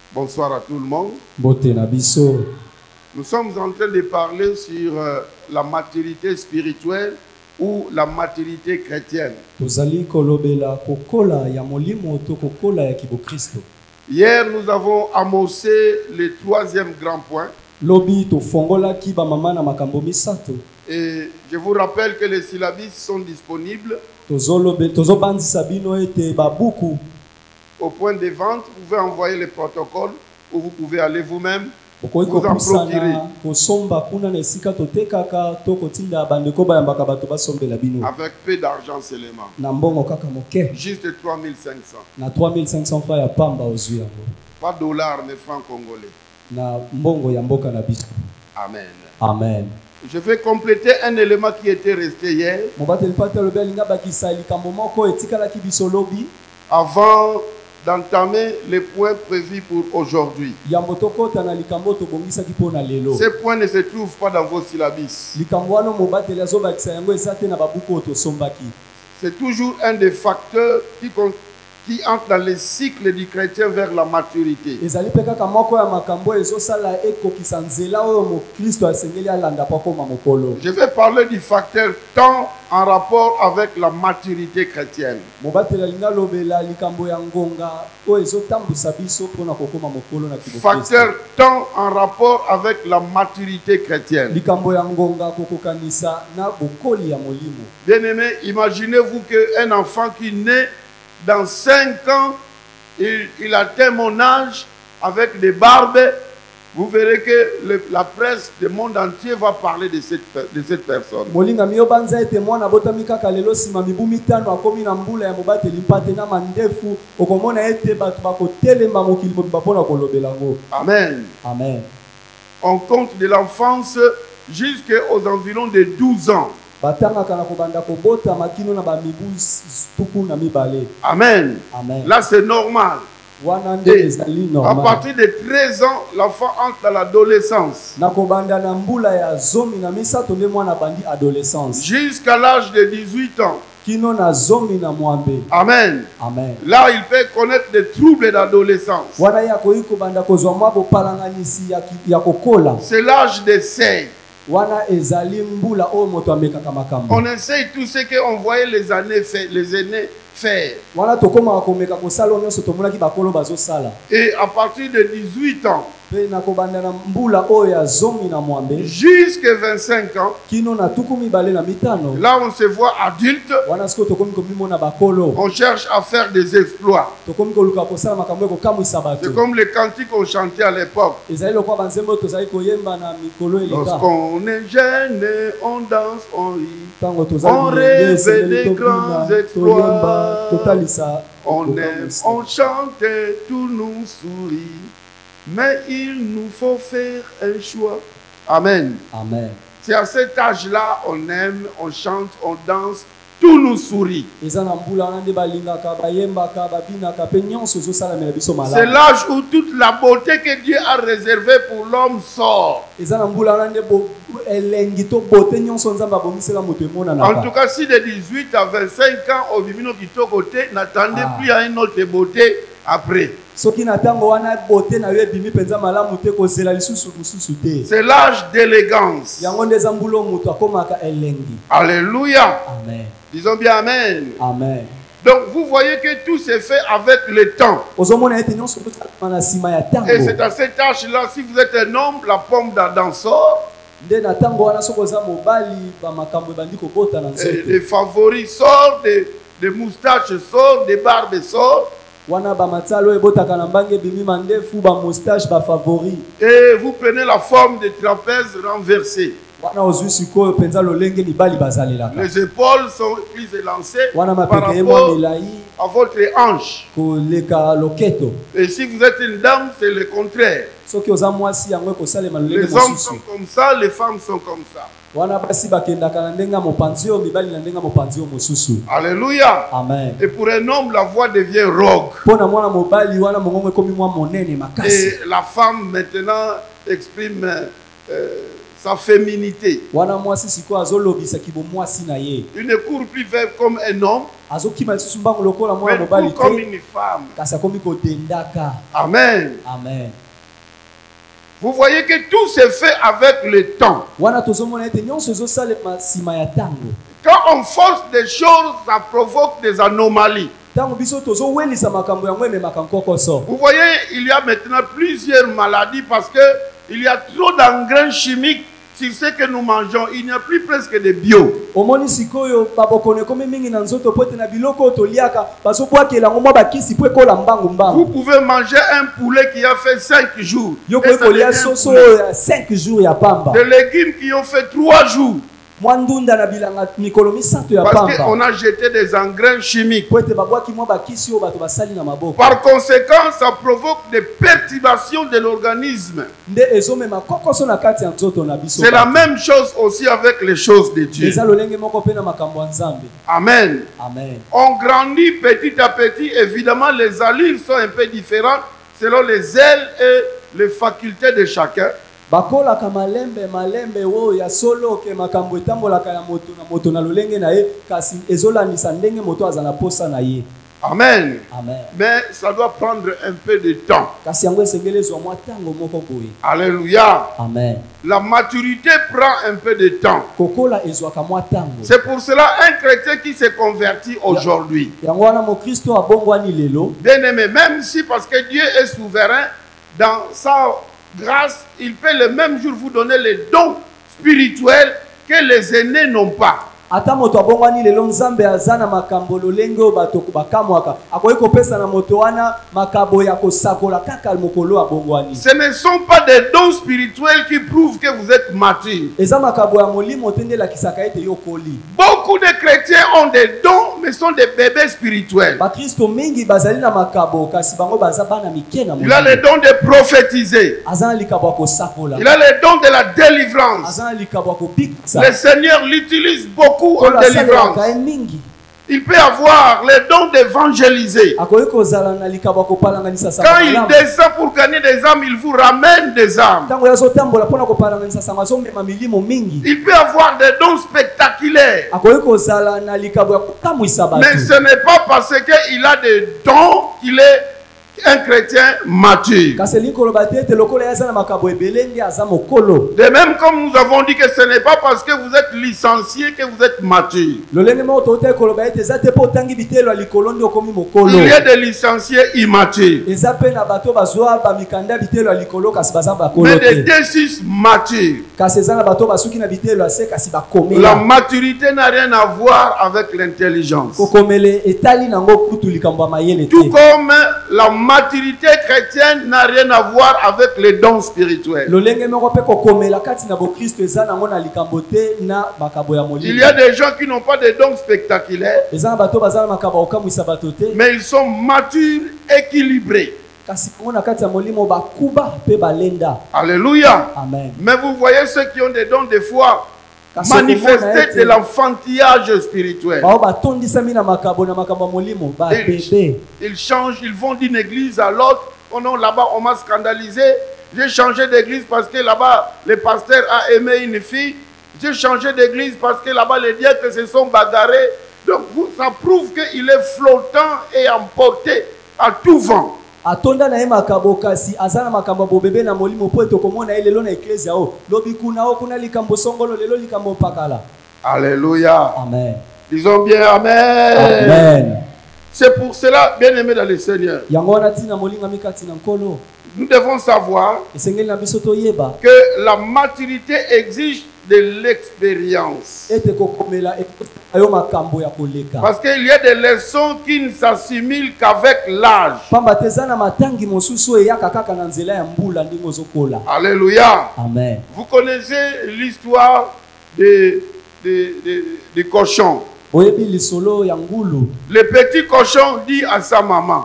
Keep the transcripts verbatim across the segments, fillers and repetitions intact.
Bonsoir à tout le monde. Botenabiso. Nous sommes en train de parler sur euh, la maturité spirituelle ou la maturité chrétienne. Tozali kolobela kokola ya molimo to kokola ya kibokristo. Hier, nous avons amoncé le troisième grand point. Lobi to fongola ki ba mama na makambo misato. Et je vous rappelle que les syllabes sont disponibles. Tozolobe tozobandi sabino ete babuku. Au point de vente, vous pouvez envoyer les protocoles ou vous pouvez aller vous-même vous en procurer. Avec peu d'argent seulement. Juste trois mille cinq cents. Na trois mille cinq cents francs ya pamba ozwi yango. Pas dollars mais francs congolais. Na mbongo ya mboka na biso. Amen. Amen. Je vais compléter un élément qui était resté hier. Avant d'entamer les points prévus pour aujourd'hui. Ces points ne se trouvent pas dans vos syllabes. C'est toujours un des facteurs qui, qui entre dans les cycles du chrétien vers la maturité. Je vais parler du facteur temps en rapport avec la maturité chrétienne. Facteur temps en rapport avec la maturité chrétienne. Bien-aimé, imaginez-vous qu'un enfant qui naît dans cinq ans, il, il atteint mon âge avec des barbes. Vous verrez que le, la presse du monde entier va parler de cette, de cette personne. Amen. Amen. On compte de l'enfance jusqu'aux environs de douze ans. Amen. Amen. Là, c'est normal. Et à partir de treize ans, l'enfant entre dans l'adolescence. Jusqu'à l'âge de dix-huit ans. Amen. Amen. Là, il peut connaître des troubles d'adolescence. C'est l'âge des seize. On essaye tout ce qu'on voyait les années faire, les aînés faire. Et à partir de dix-huit ans jusqu'à vingt-cinq ans, là on se voit adulte, on cherche à faire des exploits. C'est comme les cantiques qu'on chantait à l'époque. Lorsqu'on est jeune, on danse, on rit, on rêve des grands exploits, on aime, on chante, tout nous sourit. Mais il nous faut faire un choix. Amen. Amen. C'est à cet âge-là, on aime, on chante, on danse, tout nous sourit. C'est l'âge où toute la beauté que Dieu a réservée pour l'homme sort. En tout cas, si de dix-huit à vingt-cinq ans, au vivino qui côté, n'attendez ah. plus à une autre beauté après. C'est l'âge d'élégance. Alléluia. Amen. Disons bien Amen. Amen. Donc vous voyez que tout s'est fait avec le temps. Et c'est à cet âge-là, si vous êtes un homme, la pomme d'Adam sort. Et les favoris sortent, des, des moustaches sortent, des barbes sortent. Et vous prenez la forme de trapèze renversée. Les épaules sont plus élancées par rapport à votre hanche. Et si vous êtes une dame, c'est le contraire. Les hommes sont comme ça, les femmes sont comme ça. Alléluia. Amen. Et pour un homme, la voix devient rauque. Et la femme maintenant exprime euh, sa féminité. Il ne court plus vers comme un homme. Mais tout comme une femme. Amen. Amen. Vous voyez que tout se fait avec le temps. Quand on force des choses, ça provoque des anomalies. Vous voyez, il y a maintenant plusieurs maladies parce que il y a trop d'engrais chimiques sur ce que nous mangeons. Il n'y a plus presque de bio. Vous pouvez manger un poulet qui a fait cinq jours. Des légumes qui ont fait trois jours. Parce qu'on a jeté des engrais chimiques. Par conséquent, ça provoque des perturbations de l'organisme. C'est la même chose aussi avec les choses de Dieu. Amen. Amen. On grandit petit à petit. Évidemment, les allures sont un peu différentes selon les ailes et les facultés de chacun. Bakola kamalembe malembe wo ya solo ke makambo etambola kaya moto na moto na lolenge na ye kasi ezola ndenge moto azana posa na ye. Amen. Amen. Mais ça doit prendre un peu de temps. Kasi yango esengele zo mwa tango moko boye. Alléluia. Amen. La maturité prend un peu de temps. Kokola ezwaka mwa tango. C'est pour cela un chrétien qui se convertit aujourd'hui. Yango wana mo Kristo abongwani lelo. Bien aimé, même si parce que Dieu est souverain dans sa grâce, il peut le même jour vous donner les dons spirituels que les aînés n'ont pas. Ata moto abongwani lelo nzambe azana makambo lolenge bato bakamwaka akoyiko pesa na moto wana makabo ya kosakola kaka mokolo abongwani. Ce ne sont pas des dons spirituels qui prouvent que vous êtes mature. Eza makabo ya molimo tendela kisaka ete yokoli. Beaucoup de chrétiens ont des dons mais sont des bébés spirituels. Ba Kristo mingi bazali na makabo kasi bango baza bana mikena mo. Il a le don de prophétiser. Azana likabo kosakola. Il a le don de la délivrance. Azana likabo kopikisa. Le Seigneur l'utilise beaucoup en délivrance. Il peut avoir le don d'évangéliser. Quand il descend pour gagner des âmes, il vous ramène des âmes. Il peut avoir des dons spectaculaires. Mais ce n'est pas parce qu'il a des dons qu'il est un chrétien mature. De même comme nous avons dit que ce n'est pas parce que vous êtes licencié que vous êtes mature. Il y a des licenciés immatures. Mais des D six matures. La maturité n'a rien à voir avec l'intelligence. Tout comme la maturité chrétienne n'a rien à voir avec les dons spirituels. Il y a des gens qui n'ont pas de dons spectaculaires, mais ils sont matures, équilibrés. Alléluia. Amen. Mais vous voyez ceux qui ont des dons de foi manifester de l'enfantillage spirituel. Ils, ils changent, ils vont d'une église à l'autre. Oh non, là-bas on m'a scandalisé. J'ai changé d'église parce que là-bas le pasteur a aimé une fille. J'ai changé d'église parce que là-bas les diacres se sont bagarrés. Donc ça prouve qu'il est flottant et emporté à tout vent. Atonda na ema kaboka si azana makambo bobebe na molimo poeto komona ile lelo na ecclesia o lobi kuna o kuna likambo songolo lelo likambo pakala. Alléluia. Amen. Disons bien amen. Amen. C'est pour cela, bien aimé dans le Seigneur, yango tina molinga mikati na nkolo. Nous devons savoir esengeli na biso toyeba que la maturité exige de l'expérience. Parce qu'il y a des leçons qui ne s'assimilent qu'avec l'âge. Alléluia. Amen. Vous connaissez l'histoire des de, de, de cochons. Le petit cochon dit à sa maman: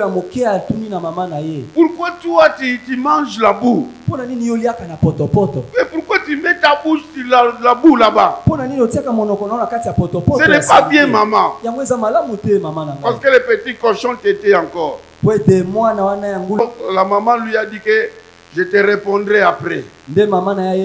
pourquoi toi tu, tu manges la boue? Mais pourquoi tu mets ta bouche sur la, la boue là-bas? Ce n'est pas bien, maman. Parce que le petit cochon t'était encore. La maman lui a dit que Je te répondrai après. Et avec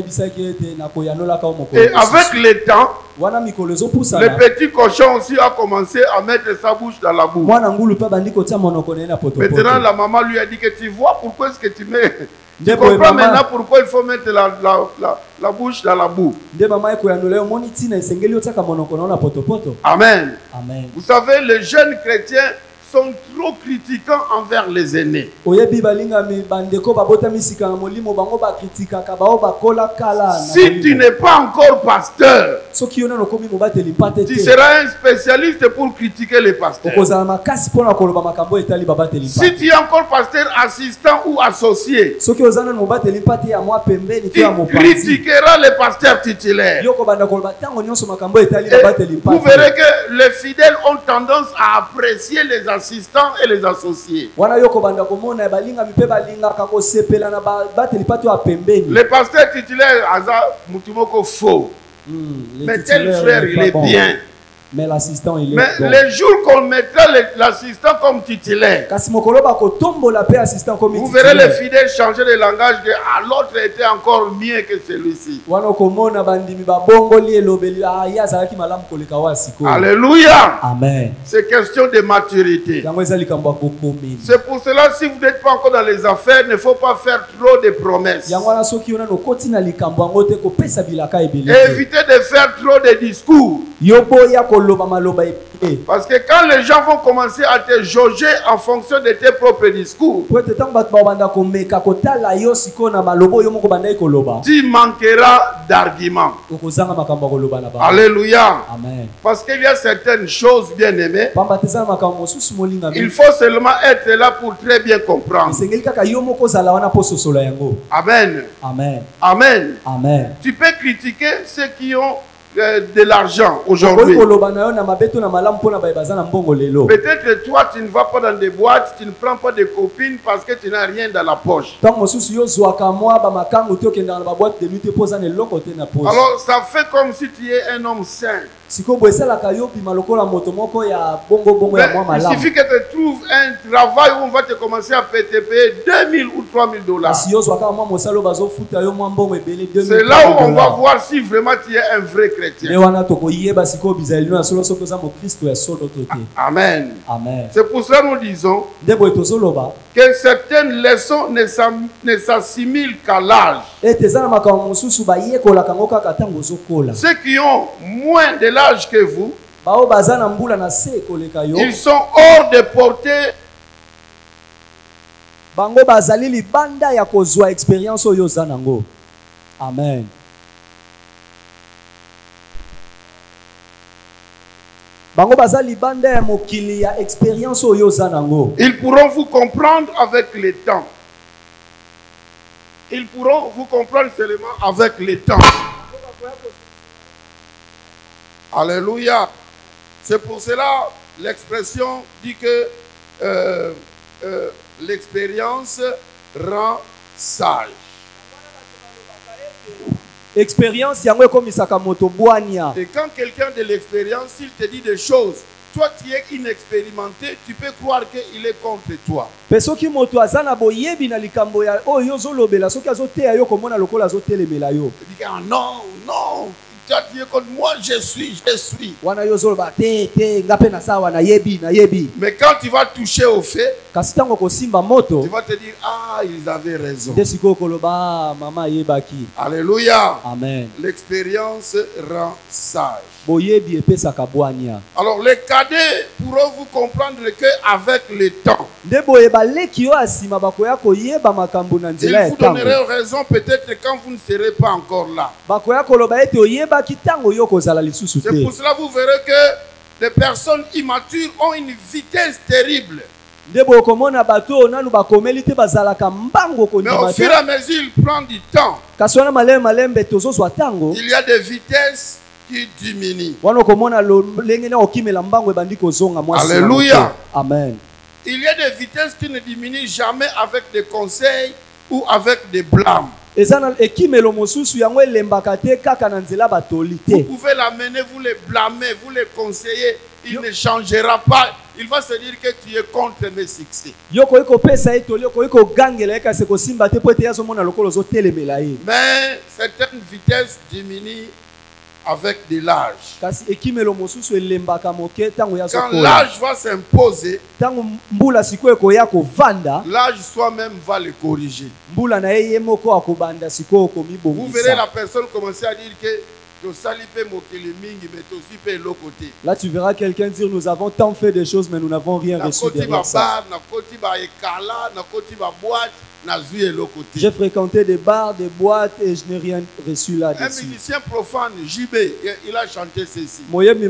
le temps, le petit cochon aussi a commencé à mettre sa bouche dans la boue. Maintenant, la maman lui a dit que tu vois pourquoi est-ce que tu mets... Tu comprends maintenant pourquoi il faut mettre la, la, la, la bouche dans la boue. Amen. Amen. Vous savez, les jeunes chrétiens sont trop critiquants envers les aînés. Si tu n'es pas encore pasteur, tu seras un spécialiste pour critiquer les pasteurs. Si tu es encore pasteur assistant ou associé, tu critiqueras les pasteurs titulaires. Et vous verrez que les fidèles ont tendance à apprécier les assistants et les associés. Les pasteurs titulaires, Mutumoko faux. Mm, mais tel frère, il est bon. Bien. Mais l'assistant, il est Mais bon. Les jours qu'on mettra l'assistant comme titulaire, vous verrez les fidèles changer de langage de ah, l'autre était encore mieux que celui-ci. Alléluia. Amen. C'est question de maturité. C'est pour cela, si vous n'êtes pas encore dans les affaires, il ne faut pas faire trop de promesses. Évitez de faire trop de discours. Parce que quand les gens vont commencer à te jauger en fonction de tes propres discours, tu manqueras d'arguments. Alléluia. Amen. Parce qu'il y a certaines choses bien aimées, il faut seulement être là pour très bien comprendre. Amen. Amen. Amen. Amen. Tu peux critiquer ceux qui ont de l'argent aujourd'hui. Peut-être que toi tu ne vas pas dans des boîtes, tu ne prends pas de copines parce que tu n'as rien dans la poche. Alors ça fait comme si tu es un homme sain. Mais il suffit que tu trouves un travail où on va te commencer à te payer deux mille ou trois mille dollars. C'est là où on va voir si vraiment tu es un vrai chrétien. Amen. Amen. C'est pour cela que nous disons que certaines leçons ne s'assimilent qu'à l'âge. Ceux qui ont moins de l'âge que vous, ils sont hors de portée. Amen. Ils pourront vous comprendre avec le temps. Ils pourront vous comprendre seulement avec le temps. Alléluia. C'est pour cela l'expression dit que euh, euh, l'expérience rend sage. Expérience yango ekomisaka moto bwania. Et quand quelqu'un de l'expérience, s'il te dit des choses, toi tu es inexpérimenté, tu peux croire qu'il est contre toi. Pesoki moto azana boyebi na likambo ya oyo zolobela soki azoteya yo komona lokola azotelemela yo. Il dit ah non, non. Moi je suis, je suis. Mais quand tu vas toucher au fait, tu vas te dire ah ils avaient raison. Alléluia. Amen. L'expérience rend sage. Alors les cadets pourront vous comprendre qu'avec le temps, ils vous donneront raison peut-être quand vous ne serez pas encore là. C'est pour cela que vous verrez que les personnes immatures ont une vitesse terrible. Mais au fur et à mesure, il prend du temps. Il y a des vitesses qui diminuent. Alléluia. Amen. Il y a des vitesses qui ne diminuent jamais avec des conseils ou avec des blâmes. Vous pouvez l'amener, vous le blâmer, vous le conseiller. Il ne changera pas. il va se dire que tu es contre mes succès. Mais certaines vitesses diminuent avec de l'âge. Quand l'âge va s'imposer, l'âge soi-même va le corriger. Vous verrez la personne commencer à dire que là, tu verras quelqu'un dire nous avons tant fait de choses, mais nous n'avons rien reçu derrière ça. J'ai fréquenté des bars, des boîtes et je n'ai rien reçu là-dessus. Un musicien profane, J B, il a chanté ceci.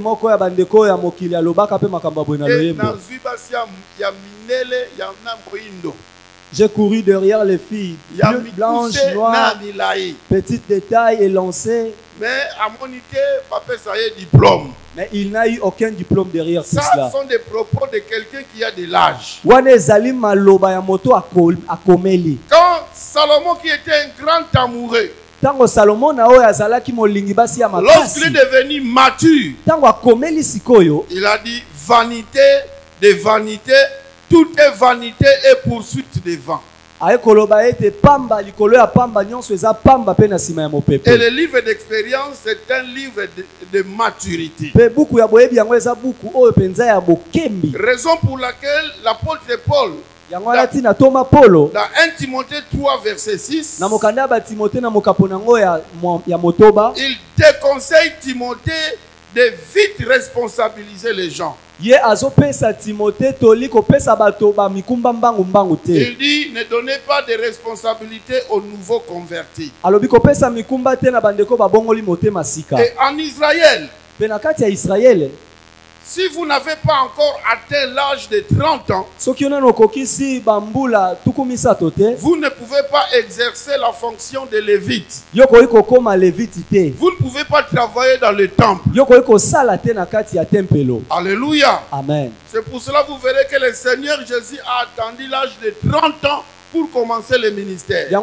J'ai couru derrière les filles, blanches, noires, petites de taille et lancées. Mais à mon idée, papa, ça y est, diplôme. Mais il n'a eu aucun diplôme derrière tout ça. cela. Ça sont des propos de quelqu'un qui a de l'âge. Quand Salomon, qui était un grand amoureux, lorsqu'il est devenu mature, il a dit vanité de vanité, tout est vanité et poursuite des vents. Et le livre d'expérience, c'est un livre de, de maturité. Raison pour laquelle l'apôtre Paul, dans un Timothée trois, verset six, il déconseille Timothée de vite responsabiliser les gens. Il dit, ne donnez pas de responsabilité aux nouveaux convertis. Et en Israël, si vous n'avez pas encore atteint l'âge de trente ans, vous ne pouvez pas exercer la fonction de lévite. Vous ne pouvez pas travailler dans le temple. Alléluia. Amen. C'est pour cela que vous verrez que le Seigneur Jésus a attendu l'âge de trente ans pour commencer le ministère. Dieu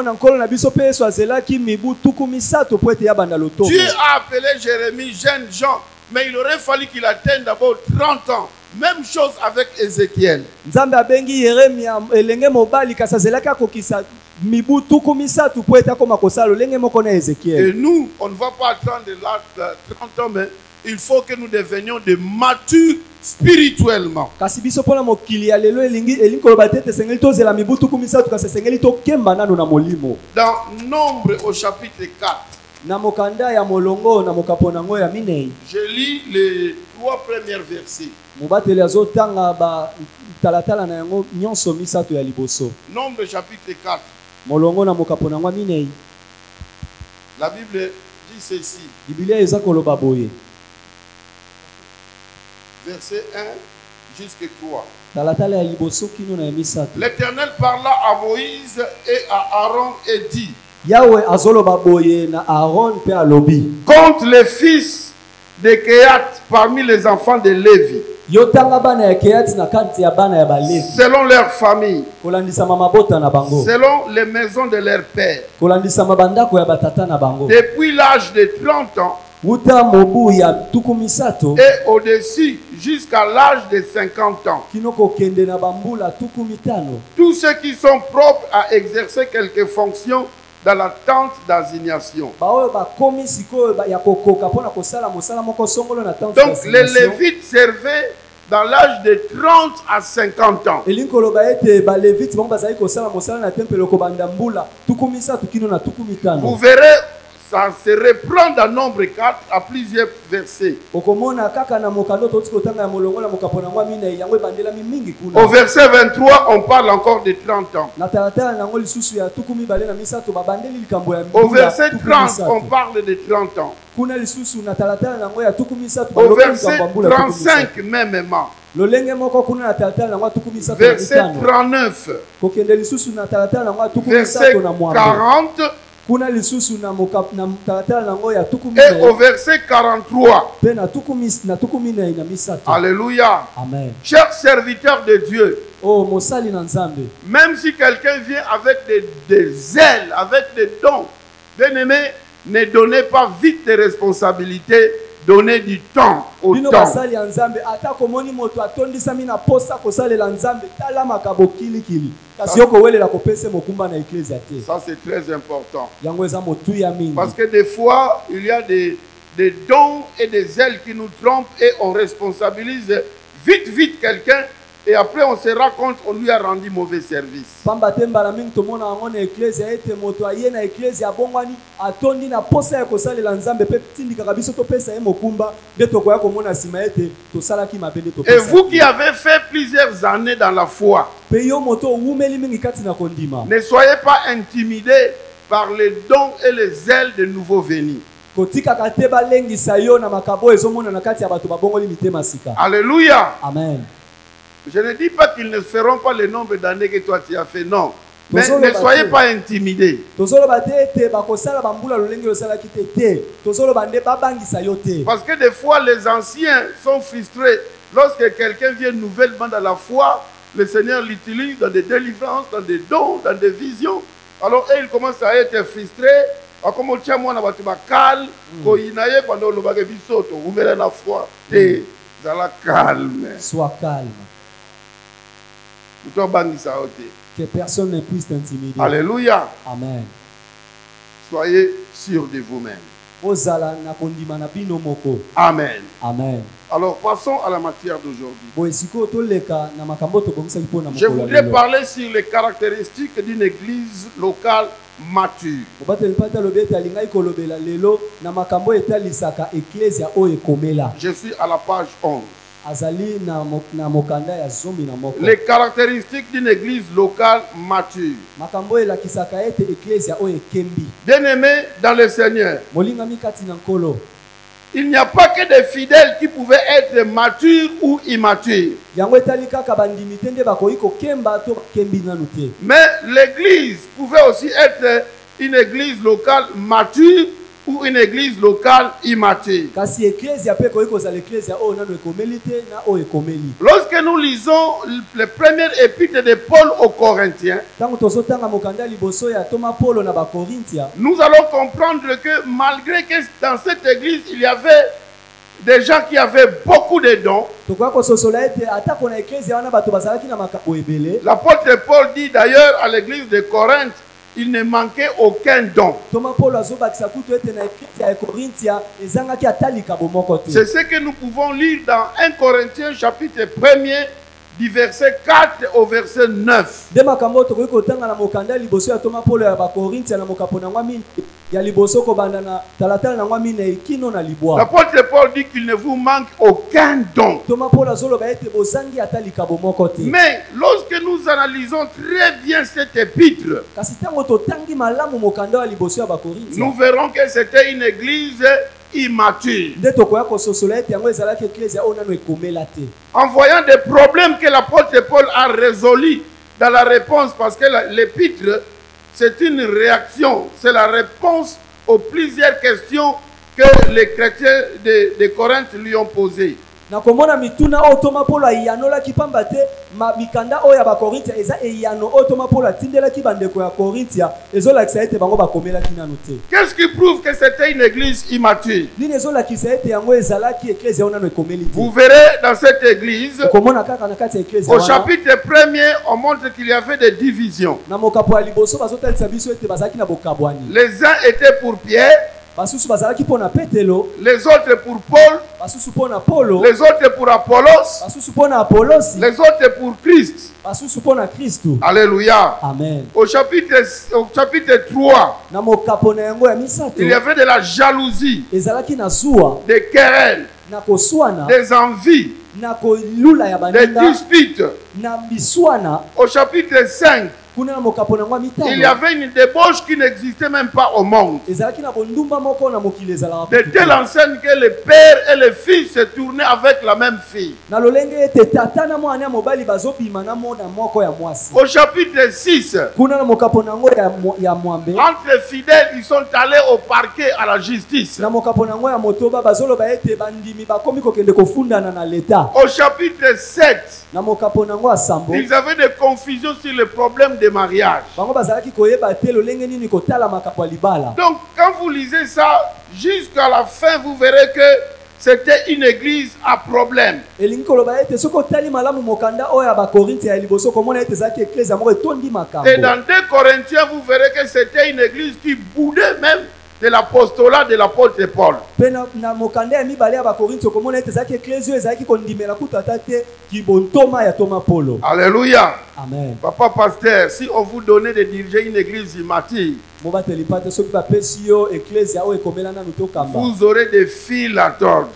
a appelé Jérémie jeune Jean. Mais il aurait fallu qu'il atteigne d'abord trente ans. Même chose avec Ézéchiel. Et nous, on ne va pas attendre trente ans, mais il faut que nous devenions des matures spirituellement. Dans Nombre au chapitre quatre. Je lis les trois premiers versets. Nombre chapitre quatre. La Bible dit ceci. Verset un jusqu'à trois. L'Éternel parla à Moïse et à Aaron et dit: compte les fils de Kehat parmi les enfants de Lévi, selon leur famille, selon les maisons de leur père, depuis l'âge de trente ans et au-dessus jusqu'à l'âge de cinquante ans. Tous ceux qui sont propres à exercer quelques fonctions dans la tente d'assignation. Donc les Lévites servaient dans l'âge de trente à cinquante ans. Vous verrez, ça se reprend dans Nombre quatre à plusieurs versets. Au verset vingt-trois, on parle encore de trente ans. Au verset trente, on parle de trente ans. Au verset trente-cinq, mêmement. Verset trente-neuf. Verset quarante. Et au verset quarante-trois. Alléluia. Amen. Chers serviteurs de Dieu, même si quelqu'un vient avec des, des ailes, avec des dons, bien aimé, ne donnez pas vite des responsabilités donner du temps au bino temps. basali ya nzambe ata komoni moto atondisami na posa kosalela nzambe tala makabo kilikili kasi yoko welela kopese mokumba na ecclesia te. Ça c'est très important. Yango eza motuya mingi. Parce que des fois il y a des des dons et des ailes qui nous trompent et on responsabilise vite vite quelqu'un et après on se rend compte on lui a rendu mauvais service. Pamba tembala mingi tomona ngo na ecclesia ete moto aye na ecclesia bongwani atondi na posa ya kosalela nzambe pe tindika kabiso to pesa ye mokumba de tokoya komona sima ete to salaki mabende to pesa. Et vous qui avez fait plusieurs années dans la foi, pe yo moto wumeli mingi kati na kondima. Ne soyez pas intimidés par les dons et les ailes de nouveaux venus. Alléluia. Amen. Je ne dis pas qu'ils ne feront pas le nombre d'années que toi tu as fait, non. Mais ne soyez pas intimidés. Parce que des fois les anciens sont frustrés. Lorsque quelqu'un vient nouvellement dans la foi, le Seigneur l'utilise dans des délivrances, dans des dons, dans des visions. Alors ils commencent à être frustrés. Comme on tient moi na batu bakal, ko inaye pendant le bagage bisoto, vous mettez la foi. Et dans la calme. Sois calme. Que personne ne puisse t'intimider. Alléluia. Amen. Soyez sûrs de vous-même. Amen. Amen. Alors passons à la matière d'aujourd'hui. Je voudrais parler sur les caractéristiques d'une église locale mature. Je suis à la page onze. Les caractéristiques d'une église locale mature. Bien-aimés dans le Seigneur, il n'y a pas que des fidèles qui pouvaient être matures ou immatures. Mais l'église pouvait aussi être une église locale mature ou une église locale immature. Lorsque nous lisons les premières épîtres de Paul aux Corinthiens, nous allons comprendre que malgré que dans cette église il y avait des gens qui avaient beaucoup de dons, l'apôtre Paul dit d'ailleurs à l'église de Corinthe, il ne manquait aucun don. C'est ce que nous pouvons lire dans un Corinthiens chapitre premier du verset quatre au verset neuf. L'apôtre Paul dit qu'il ne vous manque aucun don. Mais lorsque nous analysons très bien cette épître, nous verrons que c'était une église immature. En voyant des problèmes que l'apôtre Paul a résolus dans la réponse, parce que l'épître, c'est une réaction, c'est la réponse aux plusieurs questions que les chrétiens de, de Corinthe lui ont posées. Na komona mituna otoma polo yanola kipamba te ma mikanda oya ba Korintia eza eyano otoma polo tindela ki bandeko ya Korintia ezola kisaete bango bakomela kinanu te. Qu'est-ce qui prouve que c'était une église immature? Nini ezola kisaete yango ezala ki ecclesia onano ekomeli te. Vous verrez dans cette église komona kaka na kati ecclesia au chapitre premier on montre qu'il y avait des divisions. Na mokapo ya liboso bazotalisa biso ete bazaki na bokabwani. Les uns étaient pour Pierre, les autres pour Paul, les autres pour Apollos, les autres pour Christ. Alléluia. Amen. Au chapitre, au chapitre trois, il y avait de la jalousie, des querelles, des envies, des disputes. Au chapitre cinq, il y avait une débauche qui n'existait même pas au monde. De telle enseigne que le père et le fils se tournaient avec la même fille. Au chapitre six, entre les fidèles, ils sont allés au parquet à la justice. Au chapitre sept, ils avaient des confusions sur le problème de mariage. Donc quand vous lisez ça jusqu'à la fin, vous verrez que c'était une église à problème. Et dans deux Corinthiens, vous verrez que c'était une église qui boudait même de l'apostolat de l'apôtre Paul. Alléluia. Amen. Papa pasteur, si on vous donnait de diriger une église immature, vous aurez des fils à tordre.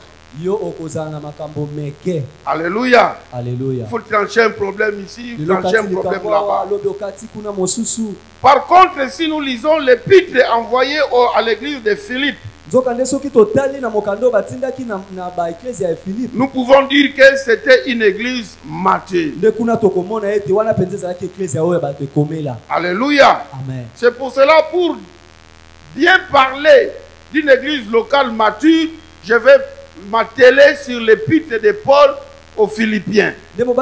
Alléluia. Alléluia. Il faut trancher un problème ici, trancher un problème là-bas. Par contre, si nous lisons l'épître envoyée à l'église de Philippe, nous pouvons dire que c'était une église mature. Alléluia. C'est pour cela, pour bien parler d'une église locale mature, je vais m'atteler sur l'épître de Paul aux Philippiens.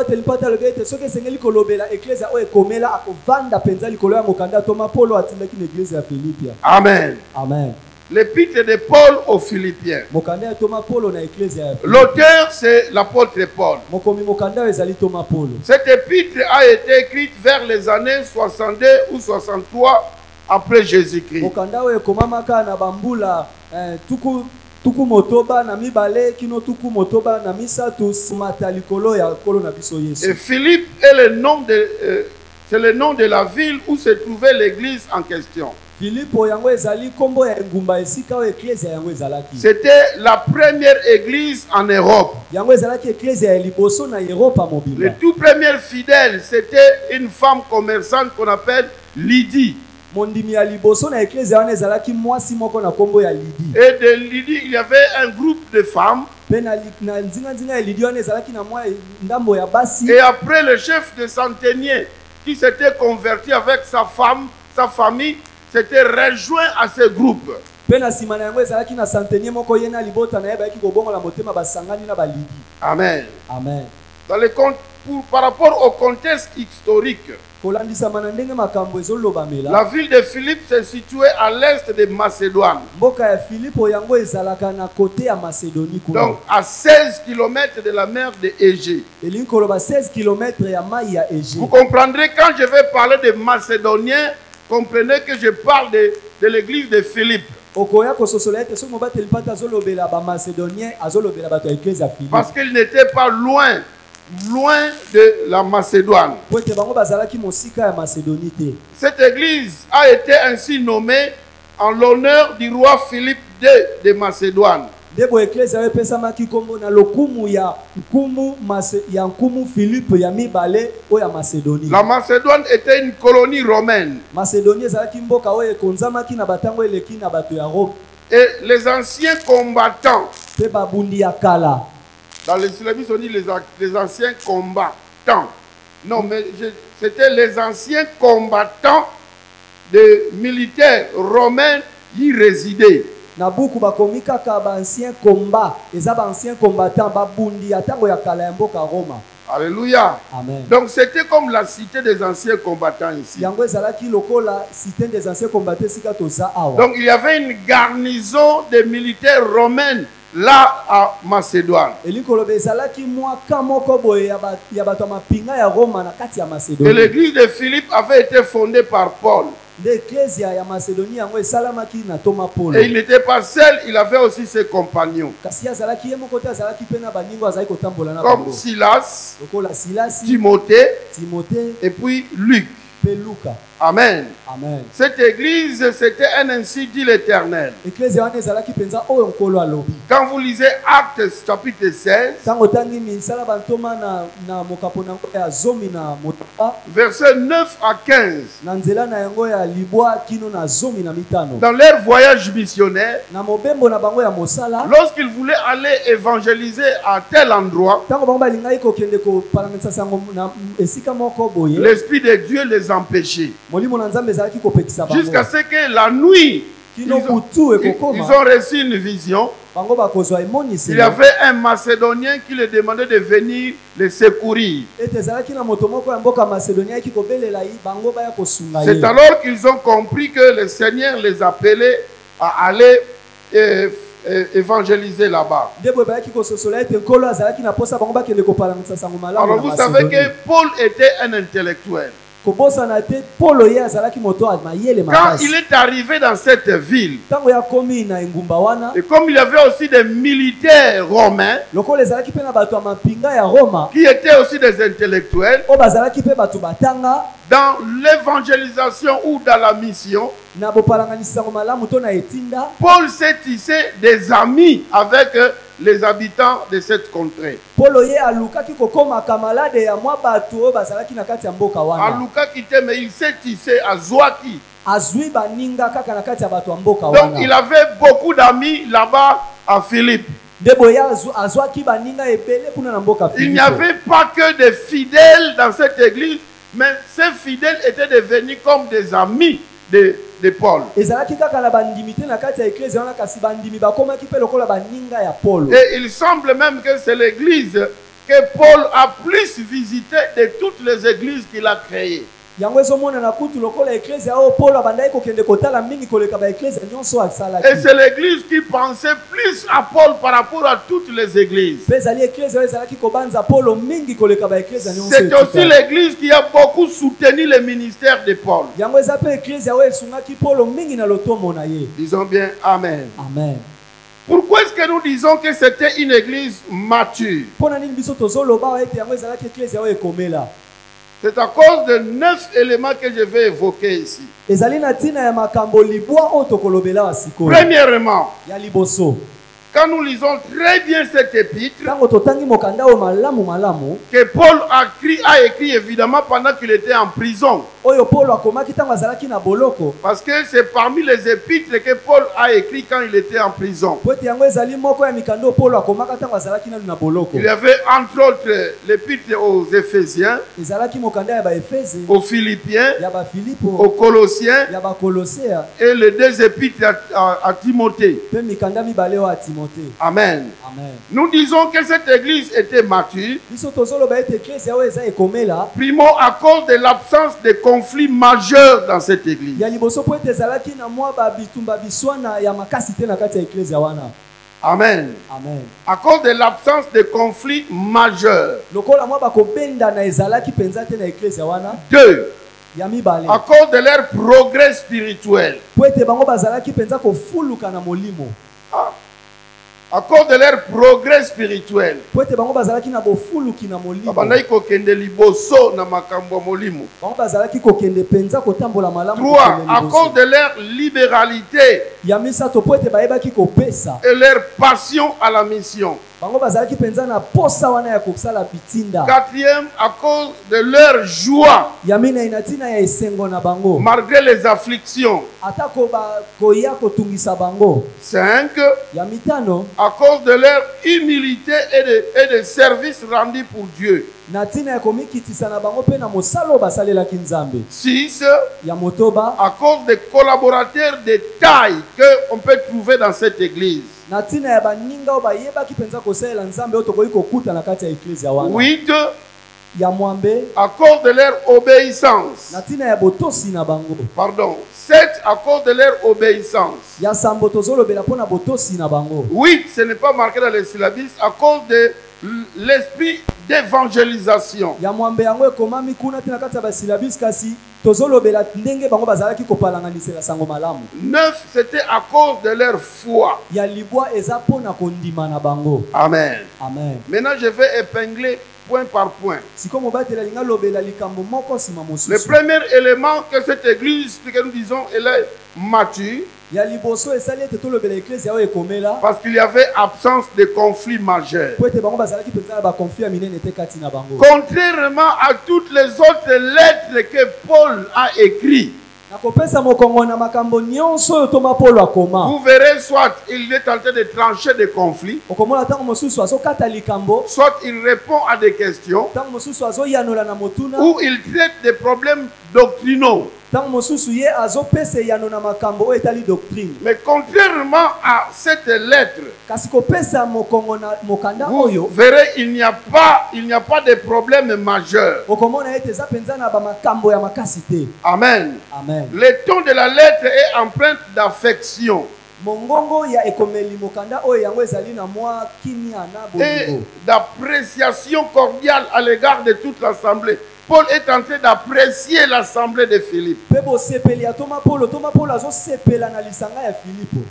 Amen. Amen. L'épître de Paul aux Philippiens. L'auteur, c'est l'apôtre Paul. Cette épître a été écrite vers les années soixante-deux ou soixante-trois après Jésus-Christ. Tuku motoba na mibale kino tuku motoba na misatu simata likolo ya kolo na biso Yesu. Et Philippe est le nom de euh, c'est le nom de la ville où se trouvait l'église en question. C'était la première église en Europe. Les tout premiers fidèles, c'était une femme commerçante qu'on appelle Lydie. Et de Lydie, il y avait un groupe de femmes. Et après, le chef de centenier qui s'était converti avec sa femme, sa famille, s'était rejoint à ce groupe. Amen. Amen. Dans le, pour, par rapport au contexte historique, la ville de Philippe se situait à l'est de Macédoine. Donc à seize kilomètres de la mer de Égée. Vous comprendrez, quand je vais parler de Macédoniens, comprenez que je parle de, de l'église de Philippe. Parce qu'il n'était pas loin. Loin de la Macédoine. Cette église a été ainsi nommée en l'honneur du roi Philippe deux de Macédoine. La Macédoine était une colonie romaine. Et les anciens combattants, dans l'islamisme, on dit les, les anciens combattants. Non, mais c'était les anciens combattants des militaires romains qui résidaient. Alléluia. Amen. Donc c'était comme la cité des anciens combattants ici. Donc il y avait une garnison de militaires romains là à Macédoine. Et l'église de Philippe avait été fondée par Paul. Et il n'était pas seul, il avait aussi ses compagnons. Comme Silas, Timothée, et puis Luc. Amen. Amen. Cette église, c'était un ainsi dit l'Éternel. Quand vous lisez Actes chapitre seize, versets neuf à quinze, dans leur voyage missionnaire, lorsqu'ils voulaient aller évangéliser à tel endroit, l'Esprit de Dieu les empêchait. Jusqu'à ce que la nuit, ils ont, ils ont reçu une vision. Il y avait un Macédonien qui leur demandait de venir les secourir. C'est alors qu'ils ont compris que le Seigneur les appelait à aller euh, évangéliser là-bas. Alors vous savez que Paul était un intellectuel. Quand il est arrivé dans cette ville, et comme il y avait aussi des militaires romains qui étaient aussi des intellectuels, dans l'évangélisation ou dans la mission, Paul s'est tissé des amis avec les habitants de cette contrée. Aluka kite, mais il s'est tissé à Zouaki. Donc il avait beaucoup d'amis là-bas à Philippe. Il n'y avait pas que des fidèles dans cette église, mais ces fidèles étaient devenus comme des amis de, de Paul. Et il semble même que c'est l'église que Paul a plus visité de toutes les églises qu'il a créées. Et c'est l'église qui pensait plus à Paul par rapport à toutes les églises. C'est aussi l'église qui a beaucoup soutenu le ministère de Paul. Disons bien Amen. Amen. Pourquoi est-ce que nous disons que c'était une église mature? C'est à cause de neuf éléments que je vais évoquer ici. Premièrement, quand nous lisons très bien cette épître, que Paul a écrit, a écrit évidemment pendant qu'il était en prison. Parce que c'est parmi les épîtres que Paul a écrit quand il était en prison. Il y avait entre autres l'épître aux Éphésiens, aux Philippiens, aux Colossiens et les deux épîtres à, à, à Timothée. Amen. Amen. Nous disons que cette église était mature. Primo, à cause de l'absence de conflits majeurs dans cette église. Amen. Amen. À cause de l'absence de conflits majeurs. Deux. À cause de leur progrès spirituel. Ah. À cause de leur progrès spirituel. Trois, à cause de leur libéralité et leur passion à la mission. Quatrième, à cause de leur joie malgré les afflictions. Cinq, à cause de leur humilité et de, et de services rendus pour Dieu. Six, à cause des collaborateurs de taille qu'on peut trouver dans cette église. Huit, à cause de leur obéissance. Pardon. Sept, à cause de leur obéissance. Huit, ce n'est pas marqué dans les syllabes, à cause de l'esprit d'évangélisation. Neuf, c'était à cause de leur foi. Amen. Amen. Maintenant, je vais épingler point par point. Le premier élément que cette église, que nous disons, elle est mature. Parce qu'il y avait absence de conflit majeur. Contrairement à toutes les autres lettres que Paul a écrites. Vous verrez, soit il est en train de trancher des conflits, soit il répond à des questions, ou il traite des problèmes doctrinaux. Mais contrairement à cette lettre, vous verrez, il n'y a pas, il n'y a pas de problème majeur. Amen. Amen. Le ton de la lettre est empreinte d'affection. mongongo ya ekomeli mokanda oyo yango ezali na mwa kimia na et bolingo d'appréciation cordiale à l'égard de toute l'assemblée. Paul est en train d'apprécier l'assemblée de Philippe. pe bosepeli ya toma polo toma polo azosepela na lisanga ya Filipo.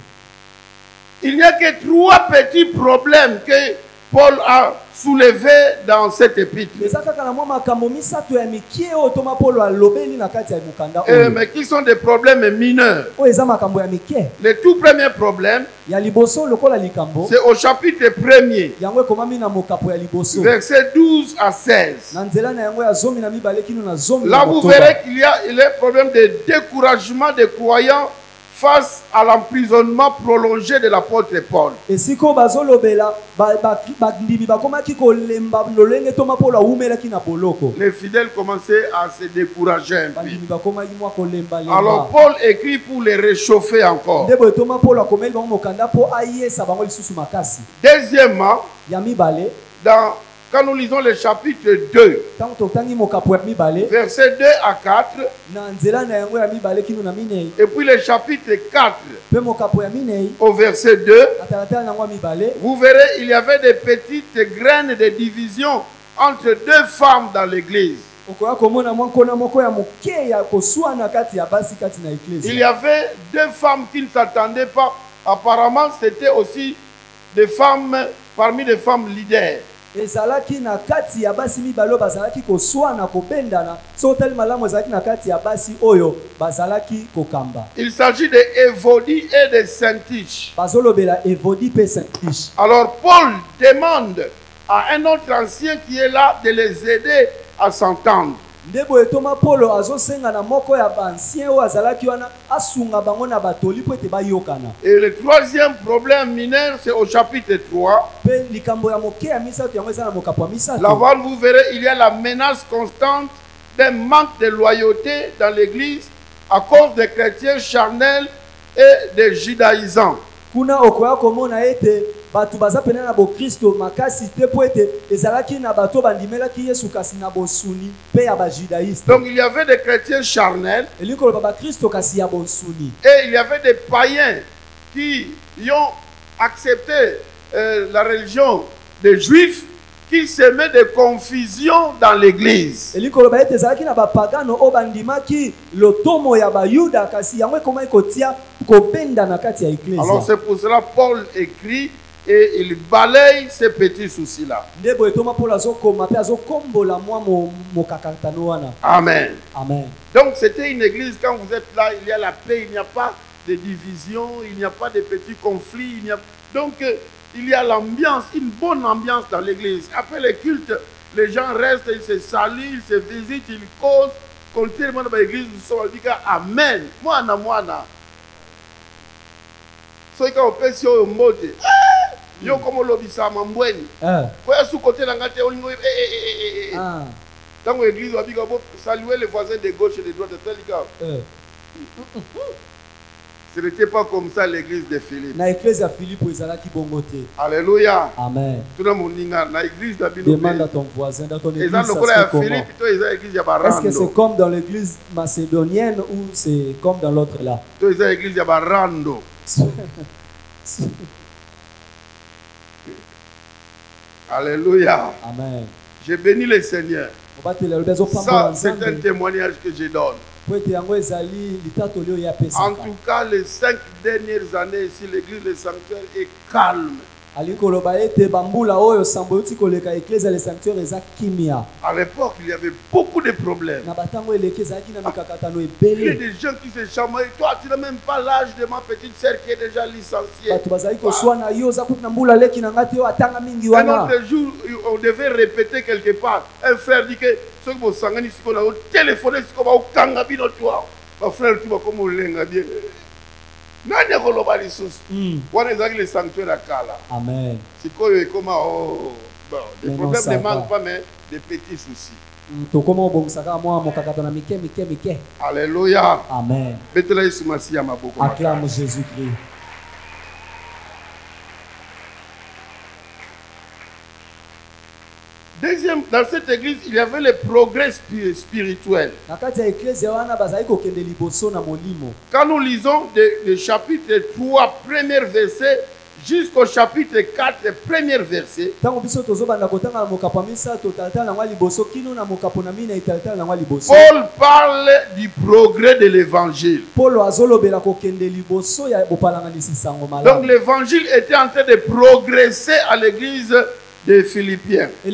Il n'y a que trois petits problèmes que Paul a soulevés dans cette épître. eza kaka na mwa makambo misato ya mikie oyo toma polo alobeli na kati ya mokanda Eh, oyo mais qui sont des problèmes mineurs. oyo eza makambo ya mike Le tout premier problème, ya liboso lokola likambo c'est au chapitre premier, yango ekomami na mokapo ya liboso versets douze à seize. na nzela na yango ya zomi na mibale kino na zomi Là, na vous motoba. verrez qu'il y a il y a un problème de découragement des croyants face à l'emprisonnement prolongé de l'apôtre Paul. esiko bazolobela ba- ba- bandimi bakomaki kolemba lolenge toma polo awumelaki na boloko Les fidèles commençaient à se décourager un peu. bandimi bakomaki mwa kolemba Alors lemba Paul écrit pour les réchauffer encore. nde boye toma polo akomeli bango mokanda mpo ayesa bango lisusu makasi Deuxièmement, ya mibale dans, quand nous lisons le chapitre deux, ntango totangi mokapo ya mibale versets deux à quatre, na nzela na yango ya mibale kino na minei et puis le chapitre quatre mpe mokapo ya minei au verset deux, na talatala na yango ya mibale vous verrez, il y avait des petites graines de division entre deux femmes dans l'église. okoya komona mwa nkona moko ya moke ya koswana kati ya basi kati na Il eklise y avait deux femmes qui ne s'attendaient pas. Apparemment, c'était aussi des femmes, parmi les femmes leaders. ezalaki na kati ya basi mibale oyo bazalaki koswana kobendana so otali malamu ezalaki na kati ya basi oyo bazalaki kokamba Il s'agit de Évodie et de Syntyche. bazolobela evodi mpe saintiche. Alors Paul demande à un autre ancien qui est là de les aider à s'entendre. nde boye toma polo azosenga na moko ya baancien oyo azalaki wana asunga bango na batoli mpo ete bayokana Et le troisième problème mineur, c'est au chapitre trois. mpe likambo ya moke ya misato yango eza na mokapo ya misato Là-bas, vous verrez, il y a la menace constante d'un manque de loyauté dans l'église à cause des chrétiens charnels et des judaïsants. kuna okoya komona ete bato baza pene na bokristo makasi te mpo ete ezalaki na bato bandimelaki yesu kasi na bosuni mpe ya bajudaiste Donc il y avait des chrétiens charnels elingi koloba bakristo kasi ya bosuni et il y avait des païens qui y ont accepté euh, la religion des juifs qui semaient des confusions dans l'église. elingi koloba ete ezalaki na bapagano oyo bandimaki lotomo ya bayuda kasi yango ekomaki kotia kobenda na kati ya Alors eklezia c'est pour cela Paul écrit et il balaye ces petits soucis-là. nde boye toma mpolo azokoma mpe azokombola mwa mo- mokakatano wana Amen. amen Donc c'était une église, quand vous êtes là, il y a la paix, il n'y a pas de division, il n'y a pas de petits conflits. Il y a... Donc euh, il y a l'ambiance, une bonne ambiance dans l'église. Après les cultes, les gens restent, ils se saluent, ils se visitent, ils causent. Continuellement dans l'église, nous sommes dit Amen. Moi, moi, soki ka opesi oyo mbote yo komo lobisa mambweni Eh. koya su côté na ngate olingo eh eh eh Ah. tango église wabika bo saluer les voisins de gauche et de droite tel ka Eh. ce n'était pas comme ça l'église de Philippe. na eklese ya filipo ezalaki bongo te Alléluia. amen Tuna moninga na église na bino demande à ton voisin dans ton église eza ça lokola se ya fait comment Philippe to eza église ya est-ce que c'est barando comme dans l'église macédonienne ou c'est comme dans l'autre là to eza église ya barando. Alléluia. amen Je bénis le Seigneur. obatela lobi azopambola Ça, c'est un nzambe témoignage que je donne. po ete yango ezali litatoli oyo En yapesaka tout cas, les cinq dernières années ici, l'église de Sanctuaire est calme. alingi koloba ete bambula oyo sambo euti koleka eklese ya le sanctuaire eza kimia À l'époque, il y avait beaucoup de problèmes. na batango eleki ezalaki na mikakatano Il y a ebele des gens qui se chamaillent. Toi, tu n'as même pas l'âge de ma petite sœur qui est déjà licenciée. bato bazalaki koswana yo oza kuti na mbula leki na ngai te oyo atanga mingi Un wana autre jour, on devait répéter quelque part. Un frère dit que ceux qui vont s'engager, c'est qu'on a téléphoné, c'est qu'on va au Kangabino, toi. Ma frère, tu vas comme au Lenga bien. Nani akoloba lisusu Mm. wana ezalaki le sanctuaire ya kala amen sikoyo ekoma oh, bon, les Mais non, problèmes ça ne va. manquent pas mais des petits soucis. Mm, tokoma obongisaka mwa mokakatano mike mike mike Alléluia. amen Betela Yesu masi ya maboko acclame Jésus-Christ. Deuxième dans cette église, il y avait le progrès spi- spirituel. Quand nous lisons le chapitre trois, premier verset, jusqu'au chapitre quatre, premier verset, Paul parle du progrès de l'évangile. Donc l'évangile était en train de progresser à l'église des Philippiens. Et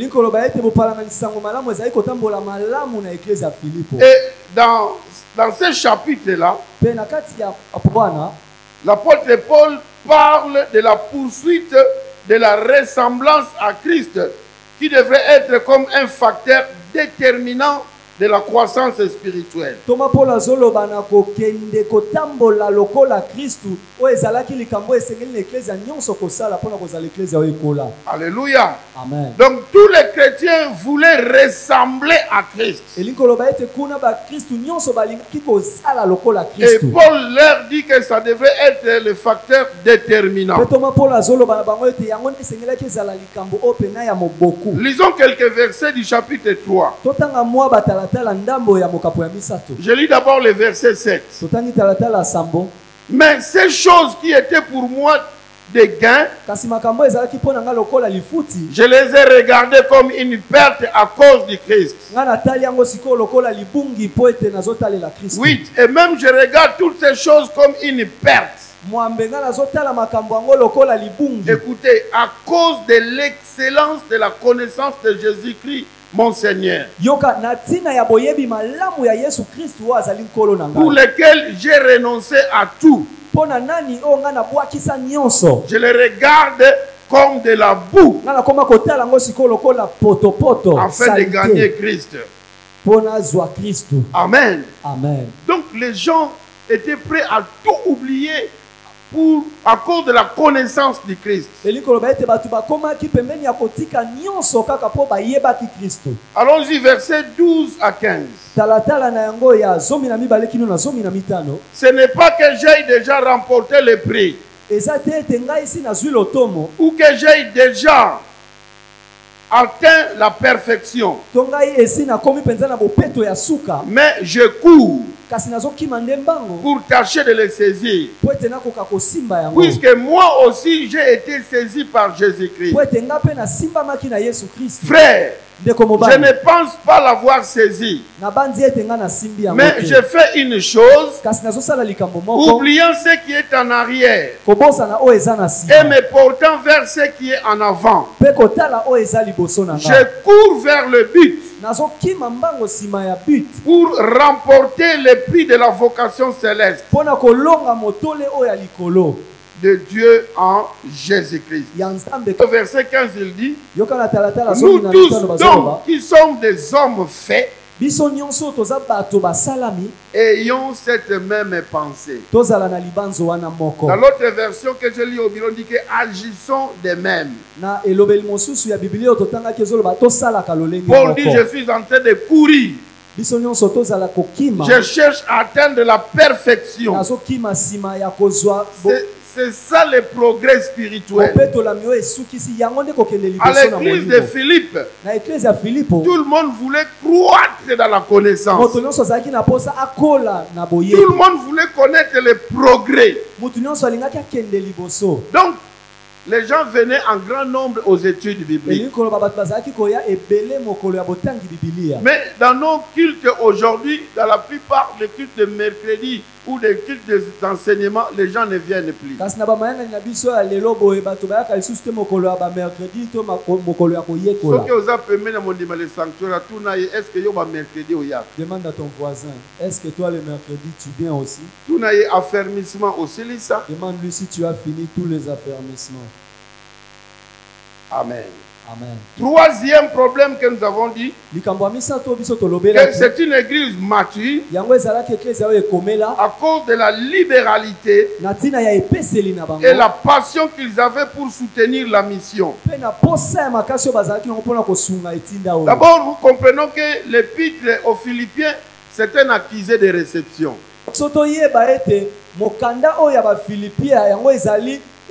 dans, dans ce chapitre-là, l'apôtre Paul parle de la poursuite de la ressemblance à Christ, qui devrait être comme un facteur déterminant de la croissance spirituelle. Alléluia. Amen. Donc tous les chrétiens voulaient ressembler à Christ. Et Paul leur dit que ça devait être le facteur déterminant. Lisons quelques versets du chapitre trois. Je lis d'abord le verset sept. Mais ces choses qui étaient pour moi des gains, je les ai regardées comme une perte à cause du Christ. huit. Et même je regarde toutes ces choses comme une perte. Écoutez, à cause de l'excellence de la connaissance de Jésus-Christ, mon Seigneur, pour lequel j'ai renoncé à tout, je les regarde comme de la boue, afin de gagner Christ. Amen. Amen. Donc les gens étaient prêts à tout oublier pour, à cause de la connaissance du Christ. Allons-y, verset douze à quinze. Ce n'est pas que j'ai déjà remporté le prix, ou que j'ai déjà atteint la perfection, mais je cours pour tâcher de les saisir, puisque moi aussi j'ai été saisi par Jésus-Christ. Frère, je ne pense pas l'avoir saisi, mais je fais une chose, oubliant ce qui est en arrière et me portant vers ce qui est en avant. Je cours vers le but pour remporter le prix de la vocation céleste de Dieu en Jésus-Christ. Au verset quinze, il dit: nous tous donc qui sommes des hommes faits, ayons cette même pensée. Dans l'autre version que je lis au bureau, on dit que agissons de même. Paul dit: je suis en train de courir. Je cherche à atteindre la perfection. C'est ça le progrès spirituel. À l'église de Philippe, tout le monde voulait croître dans la connaissance. Tout le monde voulait connaître le progrès. Donc, les gens venaient en grand nombre aux études bibliques. Mais dans nos cultes aujourd'hui, dans la plupart des cultes de mercredi ou des cultes d'enseignement, les gens ne viennent plus. Ceux qui osent permettre de monter le sanctuaire, est-ce que vous avez mercredi ou ya? Demande à ton voisin, est-ce que toi le mercredi tu viens aussi? Tout n'a eu affermissement aussi, ça. Demande-lui si tu as fini tous les affermissements. Amen. Amen. Troisième problème que nous avons dit, c'est une église mature à cause de la libéralité et la passion qu'ils avaient pour soutenir la mission. D'abord, nous comprenons que l'épître aux Philippiens, c'est un accusé de réception.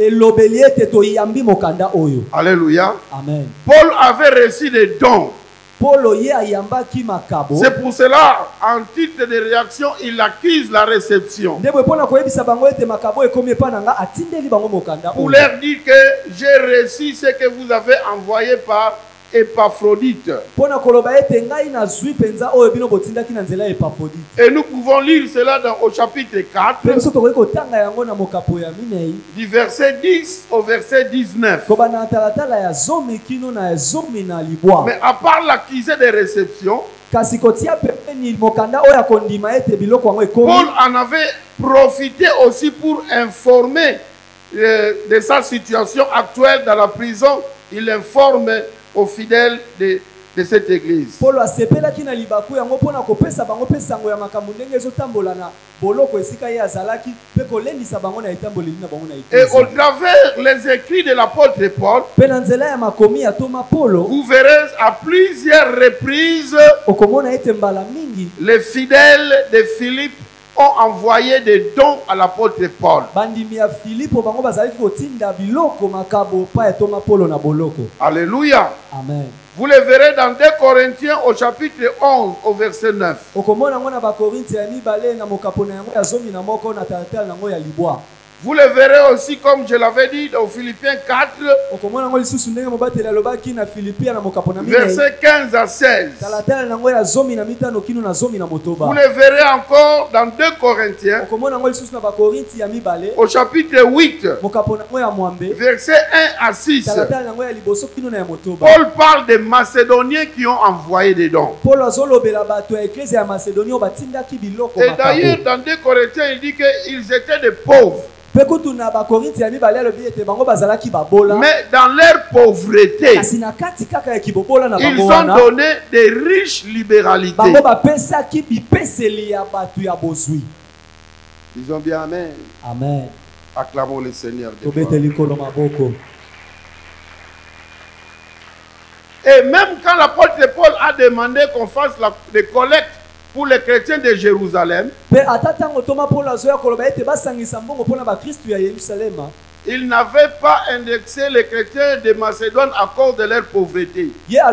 Alléluia. Amen. Paul avait reçu des dons. C'est pour cela, en titre de réaction, il accuse la réception. Pour leur dire que j'ai reçu ce que vous avez envoyé par Épaphrodite. Et nous pouvons lire cela dans, au chapitre quatre, du verset dix au verset dix-neuf. Mais à part l'accusé de réception, Paul en avait profité aussi pour informer euh, de sa situation actuelle dans la prison. Il informe aux fidèles de, de cette église. Et au travers les écrits de l'apôtre Paul, vous verrez à plusieurs reprises les fidèles de Philippe ont envoyé des dons à l'apôtre Paul. Alléluia. Amen. Vous le verrez dans deux Corinthiens au chapitre onze au verset neuf. Vous le verrez aussi, comme je l'avais dit, dans Philippiens quatre, verset quinze à seize. Vous le verrez encore dans deux Corinthiens, au chapitre huit, verset un à six. Paul parle des Macédoniens qui ont envoyé des dons. Et d'ailleurs, dans deux Corinthiens, il dit qu'ils étaient des pauvres. Mais dans leur pauvreté, ils ont donné des riches libéralités. Disons bien Amen. Amen. Acclamons le Seigneur. Et même quand l'apôtre Paul a demandé qu'on fasse la, des collectes pour les chrétiens de Jérusalem, il n'avait pas indexé les chrétiens de Macédoine à cause de leur pauvreté.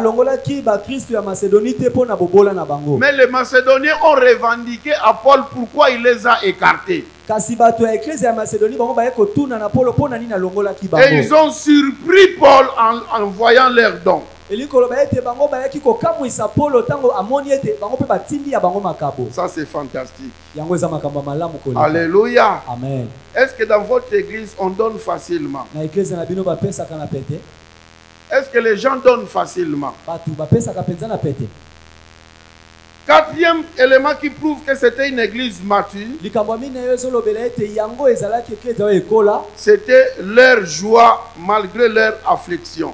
Mais les Macédoniens ont revendiqué à Paul pourquoi il les a écartés. Et ils ont surpris Paul en, en voyant leurs dons. Ça c'est fantastique. Alléluia. Amen. Est-ce que dans votre église on donne facilement? Est-ce que les gens donnent facilement? Quatrième élément qui prouve que c'était une église mature, c'était leur joie malgré leur affliction.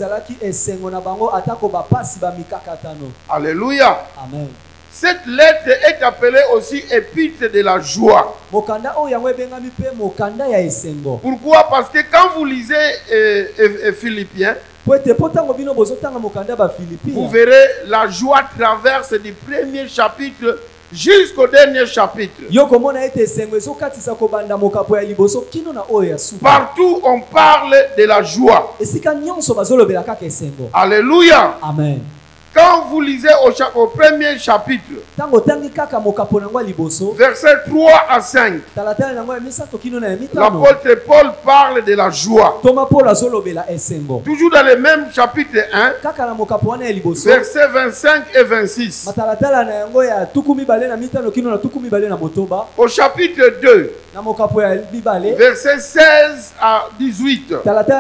Alléluia. Amen. Cette lettre est appelée aussi épître de la joie. Pourquoi? Parce que quand vous lisez euh, euh, Philippiens, vous verrez la joie traverse du premier chapitre jusqu'au dernier chapitre. Partout on parle de la joie. Alléluia. Amen. Quand vous lisez au, au premier chapitre, versets trois à cinq, l'apôtre Paul parle de la joie. Toujours dans le même chapitre un, versets vingt-cinq et vingt-six. Au chapitre deux, versets seize à dix-huit.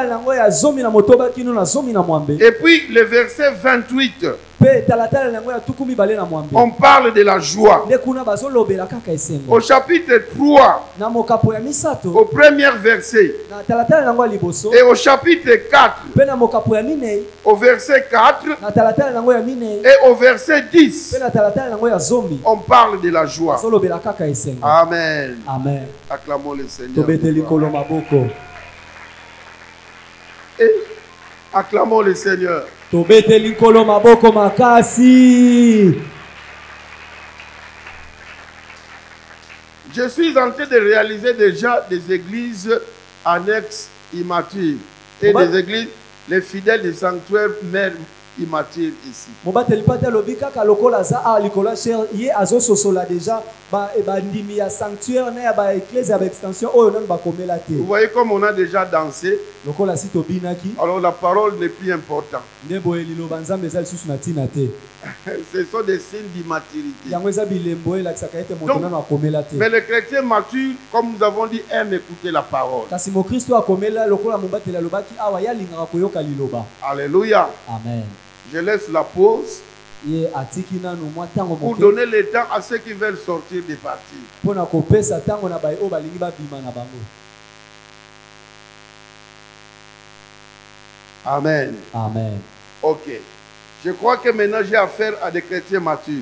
Et puis le verset vingt-huit. On parle de la joie. Au chapitre trois, au premier verset, et au chapitre quatre, au verset quatre, et au verset dix, on parle de la joie. Amen. Amen. Acclamons le Seigneur. Et acclamons le Seigneur. Je suis en train de réaliser déjà des églises annexes immatures et des églises, les fidèles du sanctuaire immature ici. Mobateli pata lobika ka lokola za a likola cher ye azo sosola déjà ba e ba ndimi ya sanctuaire na ya ba église avec extension oyo nan ba komela te. Vous voyez comme on a déjà dansé. Lokola si to binaki. Alors la parole n'est plus importante. Ndebo elilo banzambe za lisusu na tina te. Ce sont des signes d'immaturité. Yango eza bilembo ela kisaka ete moto nano akomela te. Mais le chrétien mature, comme nous avons dit, aime écouter la parole. Kasi mo Kristo akomela lokola mobatela lobaki awa ya lingaka koyoka liloba. Alléluia. Amen. Je laisse la pause pour donner le temps à ceux qui veulent sortir des parties. Amen. Amen. Ok. Je crois que maintenant j'ai affaire à des chrétiens matures.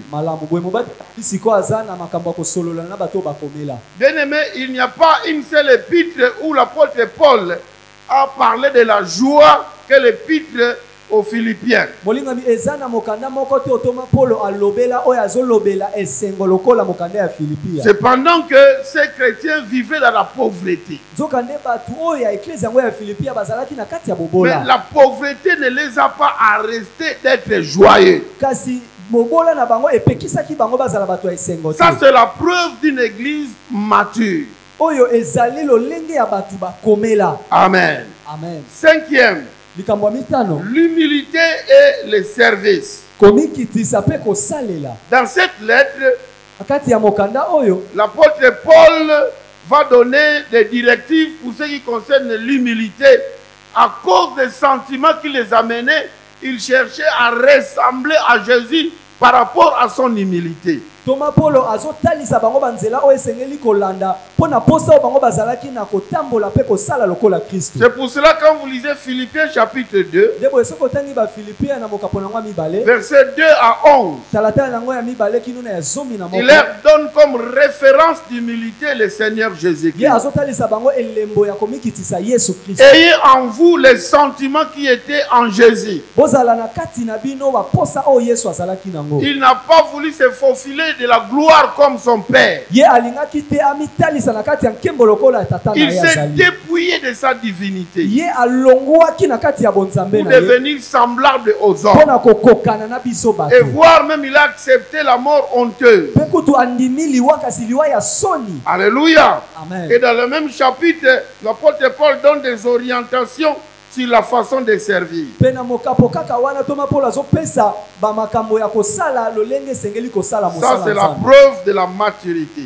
Bien aimé, il n'y a pas une seule épître où l'apôtre Paul a parlé de la joie que l'épître aux Philippiens. Cependant que ces chrétiens vivaient dans la pauvreté. Mais la pauvreté ne les a pas arrêtés d'être joyeux. Ça, c'est la preuve d'une église mature. Amen. Amen. Cinquième, l'humilité et le service. Dans cette lettre, l'apôtre Paul va donner des directives pour ce qui concerne l'humilité. À cause des sentiments qui les amenaient, ils cherchaient à ressembler à Jésus par rapport à son humilité. Thomas Polo azotalisa bango banzela o esengeli kolanda pona posa bango bazalaki na kotambola pe kosala lokola Kristo. C'est pour cela quand vous lisez Philippiens chapitre deux, debo esoko tangi ba Philippiens na mokapona ngwa mibale, verset deux à onze. Talata na ngwa ya mibale kinuna ya zomi na moko. Il leur donne comme référence d'humilité le Seigneur Jésus-Christ. Ye azotalisa bango elembo ya komikitisa Yesu Kristo. Ayez en vous les sentiments qui étaient en Jésus. Bozala na kati na bino ba posa o Yesu azalaki nango. Il n'a pas voulu se faufiler de la gloire comme son père. Il s'est dépouillé de sa divinité pour devenir semblable aux hommes. Et voire même il a accepté la mort honteuse. Alléluia. Amen. Et dans le même chapitre, l'apôtre Paul donne des orientations sur la façon de servir. Ça, c'est la preuve de la maturité.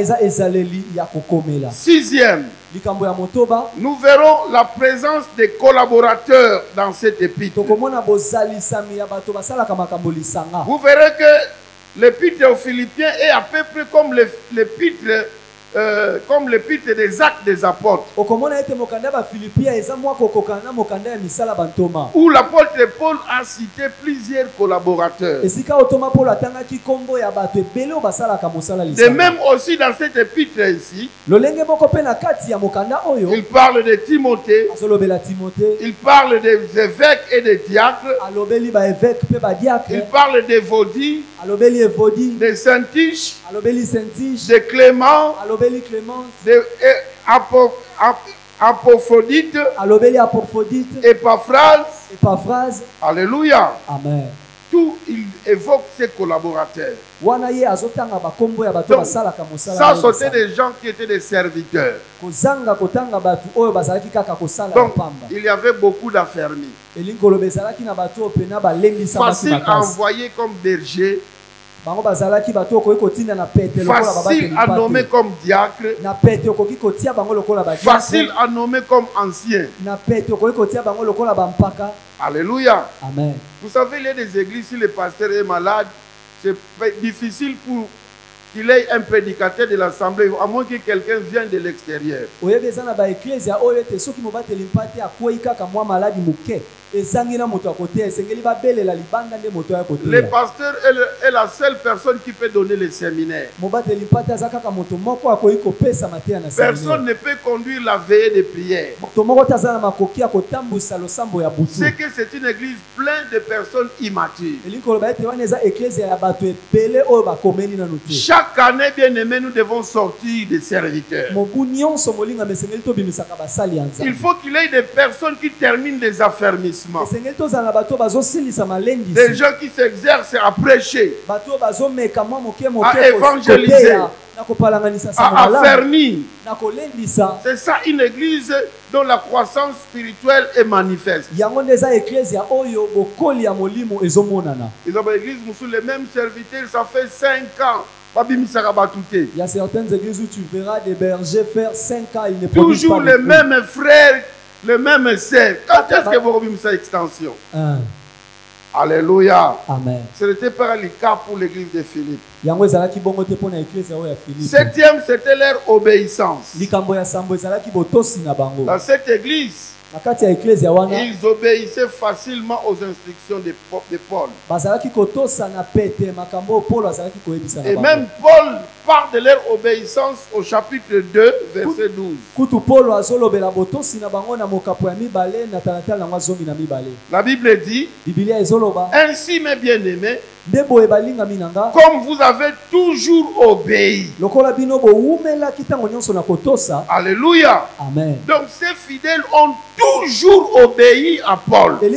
Sixième, nous verrons la présence des collaborateurs dans cette épître. Vous verrez que l'épître aux Philippiens est à peu près comme l'épître Euh, comme l'épître des Actes des Apôtres, où l'apôtre Paul a cité plusieurs collaborateurs. De même aussi dans cette épître ici, il parle de Timothée, il parle des évêques et des diacres, il parle des Vaudis, des Saint-Tiche, des Clément, de Apophrodite, Épaphras. Alléluia. Amen. Tout il évoque ses collaborateurs. Donc, ça c'était des gens qui étaient des serviteurs. Donc il y avait beaucoup d'affermis. Facile à envoyer comme berger. Facile à nommer comme diacre. Facile à nommer comme ancien. Alléluia. Amen. Vous savez, il y a des églises, si le pasteur est malade, c'est difficile pour qu'il ait un prédicateur de l'assemblée, à moins que quelqu'un vienne de l'extérieur. Le pasteur est, le, est la seule personne qui peut donner le séminaire. Personne ne peut conduire la veillée de prière. C'est que c'est une église pleine de personnes immatures. Chaque Chaque année, bien aimé, nous devons sortir des serviteurs. Il faut qu'il y ait des personnes qui terminent les affermissements. Des gens qui s'exercent à prêcher, à évangéliser, à affermir. C'est ça une église dont la croissance spirituelle est manifeste. Ils ont l'église sous les mêmes serviteurs, ça fait cinq ans. Il y a certaines églises où tu verras des bergers faire cinq ans, ils ne produisent toujours pas les mêmes frères, les mêmes sœurs. Quand est-ce que vous avez vu cette extension? Un. Alléluia. Amen. Ce n'était pas le cas pour l'église de Philippe. Septième, c'était leur obéissance. Dans cette église, ils obéissaient facilement aux instructions de Paul. Et même Paul parle de leur obéissance au chapitre deux, verset douze. La Bible dit, ainsi mes bien-aimés, comme vous avez toujours obéi. Alléluia. Amen. Donc ces fidèles ont toujours obéi à Paul. Une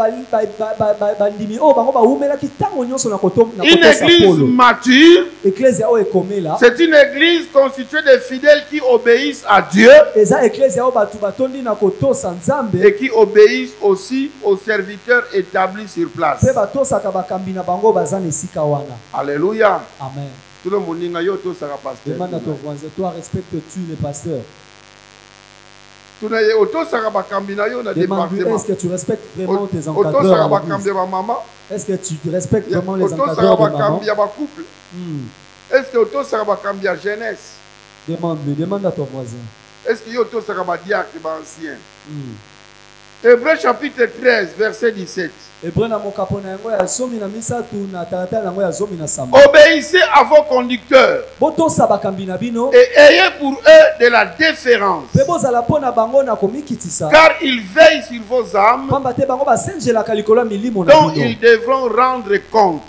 église mature, c'est une église constituée de fidèles qui obéissent à Dieu et qui obéissent aussi aux serviteurs établis sur place. Alléluia. Amen. Tout le monde dit, demande à ton voisin, toi respectes-tu les pasteurs? Demande-lui, est-ce que tu respectes vraiment tes encadreurs? Est-ce que tu respectes vraiment les encadreurs de maman? Hmm. Est-ce que tu respectes la jeunesse? Demande-lui, demande à ton voisin. Est-ce que tu respectes les anciens? Hmm. Hébreux chapitre treize, verset dix-sept. Obéissez à vos conducteurs et ayez pour eux de la déférence, car ils veillent sur vos âmes dont ils devront rendre compte.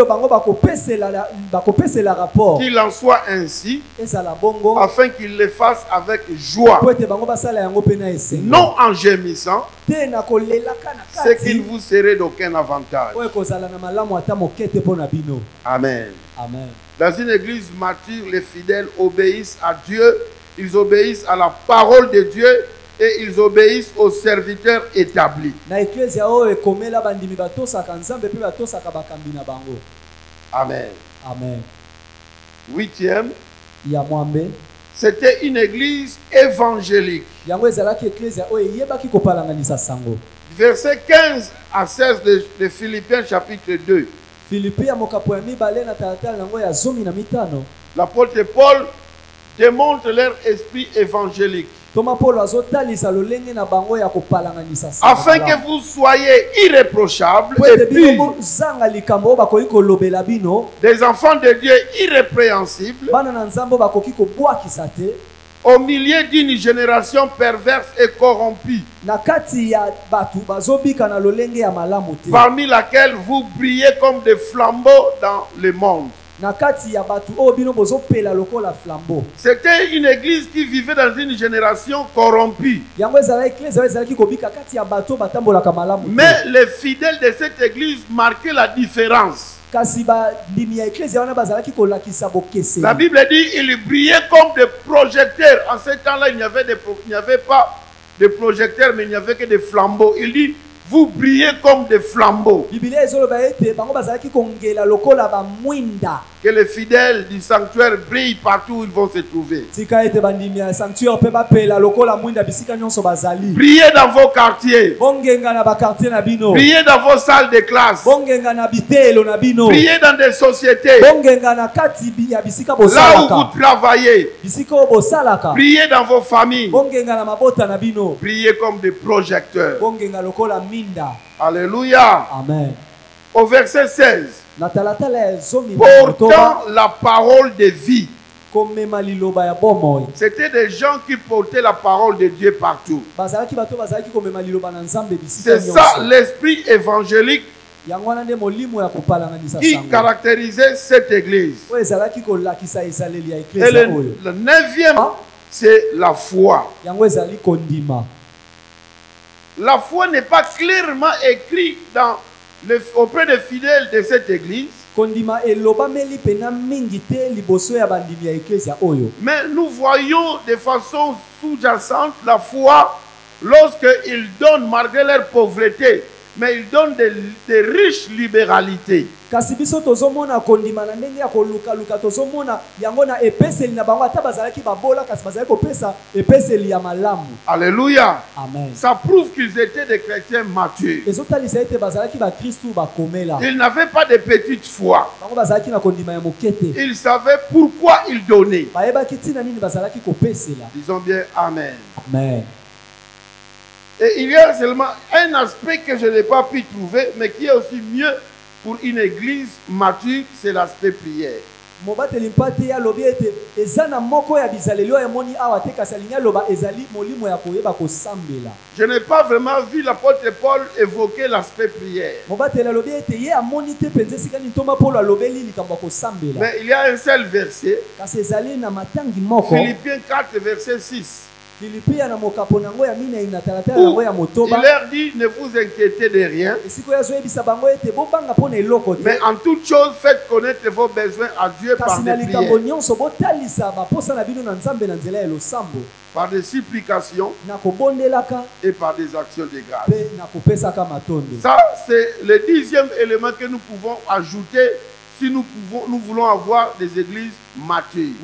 Qu'il en soit ainsi, afin qu'ils le fassent avec joie, non en gémissant, c'est qu'il vous serait d'aucun avantage. Amen. Amen. Dans une église mature, les fidèles obéissent à Dieu, ils obéissent à la parole de Dieu et ils obéissent aux serviteurs établis. Amen. Amen. Huitième, c'était une église évangélique. Verset quinze à seize de, de Philippiens chapitre deux. L'apôtre Paul démontre leur esprit évangélique, afin que vous soyez irréprochables et purs, des enfants de Dieu irrépréhensibles, au milieu d'une génération perverse et corrompue, parmi laquelle vous brillez comme des flambeaux dans le monde. C'était une église qui vivait dans une génération corrompue. Mais les fidèles de cette église marquaient la différence. La Bible dit ils brillaient comme des projecteurs. En ce temps-là, il n'y avait, avait pas de projecteurs, mais il n'y avait que des flambeaux. Il dit vous brillez comme des flambeaux. Que les fidèles du sanctuaire brillent partout où ils vont se trouver. Brillez dans vos quartiers. Brillez dans vos salles de classe. Brillez dans des sociétés. Là où vous travaillez. Brillez dans vos familles. Brillez comme des projecteurs. Alléluia. Amen. Au verset seize. Portant la parole de vie. C'était des gens qui portaient la parole de Dieu partout. C'est ça l'esprit évangélique qui caractérisait cette église. Et le, le neuvième, c'est la foi. La foi n'est pas clairement écrite dans le, auprès des fidèles de cette église. Mais nous voyons de façon sous-jacente la foi lorsqu'ils donnent malgré leur pauvreté, mais ils donnent des, des riches libéralités. Alléluia. Amen. Ça prouve qu'ils étaient des chrétiens matures. Ils n'avaient pas de petite foi. Ils savaient pourquoi ils donnaient. Disons bien Amen. Amen. Et il y a seulement un aspect que je n'ai pas pu trouver, mais qui est aussi mieux pour une église mature, c'est l'aspect prière. Je n'ai pas vraiment vu l'apôtre Paul évoquer l'aspect prière. Mais il y a un seul verset, Philippiens quatre, verset six. Où il leur dit, ne vous inquiétez de rien, mais en toute chose faites connaître vos besoins à Dieu par des prières, par des supplications et par des actions de grâce. Ça, c'est le dixième élément que nous pouvons ajouter si nous, pouvons, nous voulons avoir des églises matures.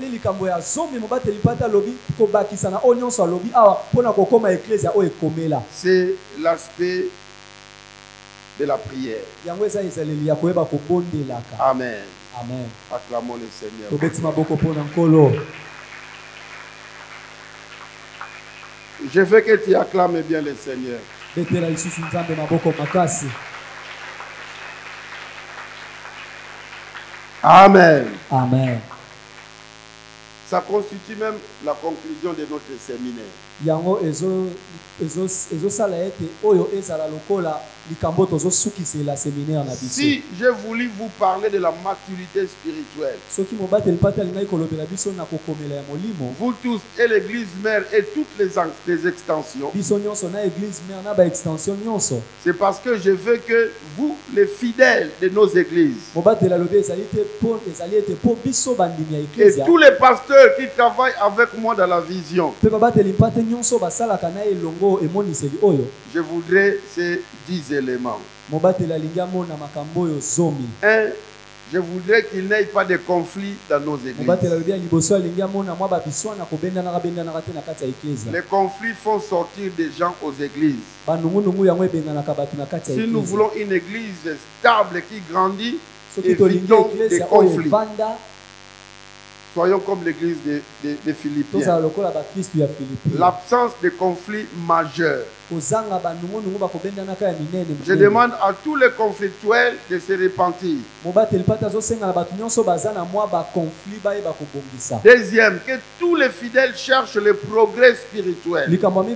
C'est l'aspect de la prière. Amen. Amen. Acclamons le Seigneur. Je veux que tu acclames bien le Seigneur. Amen. Amen. Ça constitue même la conclusion de notre séminaire. Si j'ai voulu vous parler de la maturité spirituelle, vous tous et l'église mère et toutes les, les extensions, c'est parce que je veux que vous, les fidèles de nos églises, et tous les pasteurs qui travaillent avec moi dans la vision, je voudrais ces dix éléments. Un, je voudrais qu'il n'y ait pas de conflit dans nos églises. Les conflits font sortir des gens aux églises. Si nous voulons une église stable qui grandit, évitons des conflits. Soyons comme l'église de, de, de Philippiens. L'absence de conflits majeurs. Je demande à tous les conflictuels de se repentir. Deuxième, que tous les fidèles cherchent le progrès spirituel.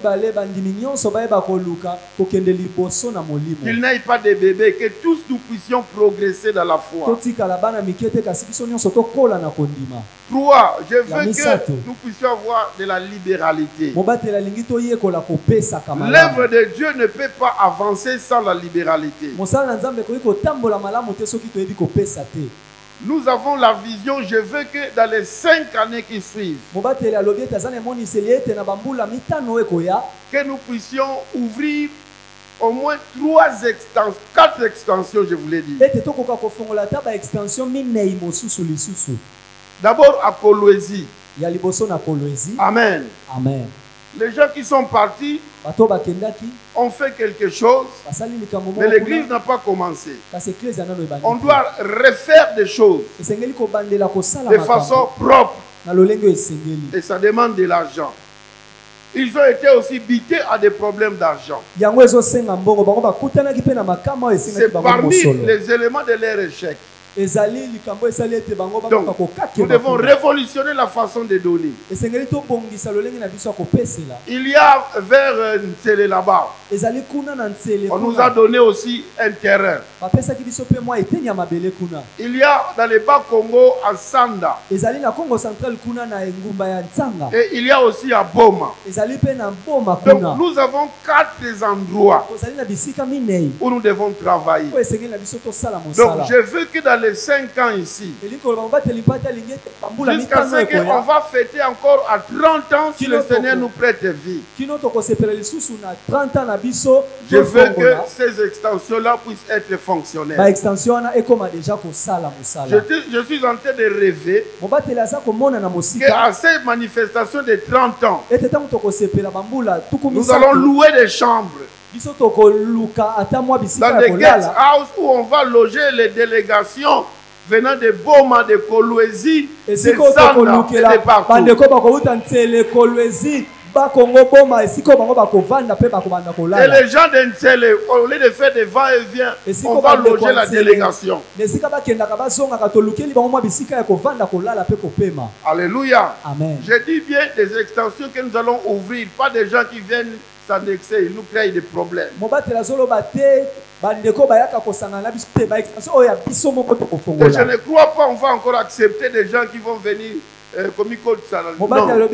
Qu'il n'y ait pas de bébés, que tous nous puissions progresser dans la foi. Trois, je veux que nous puissions avoir de la libéralité. L'œuvre de Dieu ne peut pas avancer sans la libéralité. Nous avons la vision, je veux que dans les cinq années qui suivent, que nous puissions ouvrir au moins trois extensions, quatre extensions, je vous l'ai dit. D'abord à Coloésie. Amen. Amen. Les gens qui sont partis ont fait quelque chose, mais l'église n'a pas commencé. On doit refaire des choses de façon propre. Et ça demande de l'argent. Ils ont été aussi butés à des problèmes d'argent. C'est parmi les éléments de leur échec. Donc, nous devons révolutionner la façon de donner. Il y a vers Ntsele là-bas. On nous a donné aussi un terrain. Il y a dans les bas Congo à Sanda. Et il y a aussi à Boma. Donc nous avons quatre endroits où nous devons travailler. Donc je veux que dans les cinq ans ici, jusqu'à ce qu'on va fêter encore à trente ans si le Seigneur nous prête vie. Je veux que ces extensions-là puissent être fonctionnelles. Je, je suis en train de rêver qu'à ces manifestations de trente ans, nous allons louer des chambres dans des guest house où on va loger les délégations venant de Boma, de Kolwezi, de Sanda et de partout. Et les gens d'Ntsele, au lieu de faire des va-et-vient, on va loger la délégation. Alléluia. Amen. Je dis bien des extensions que nous allons ouvrir, pas des gens qui viennent s'annexer, ils nous créent des problèmes. Et je ne crois pas qu'on va encore accepter des gens qui vont venir. Euh, comme il non.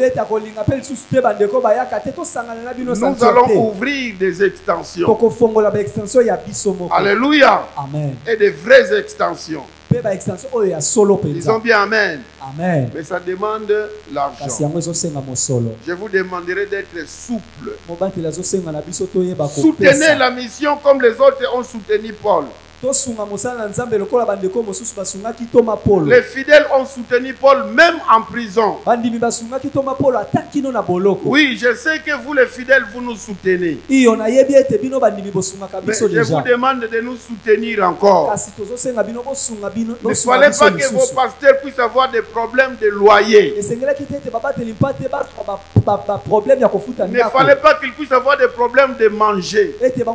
Nous allons ouvrir des extensions. Alléluia. Amen. Et des vraies extensions. Disons bien Amen. Amen. Mais ça demande l'argent. Je vous demanderai d'être souple. Soutenez la mission comme les autres ont soutenu Paul. Les fidèles ont soutenu Paul même en prison. Oui, je sais que vous les fidèles, vous nous soutenez. Mais je vous demande de nous soutenir encore. Ne fallait pas que vos pasteurs puissent avoir des problèmes de loyer. Ne fallait pas qu'ils puissent avoir des problèmes de manger.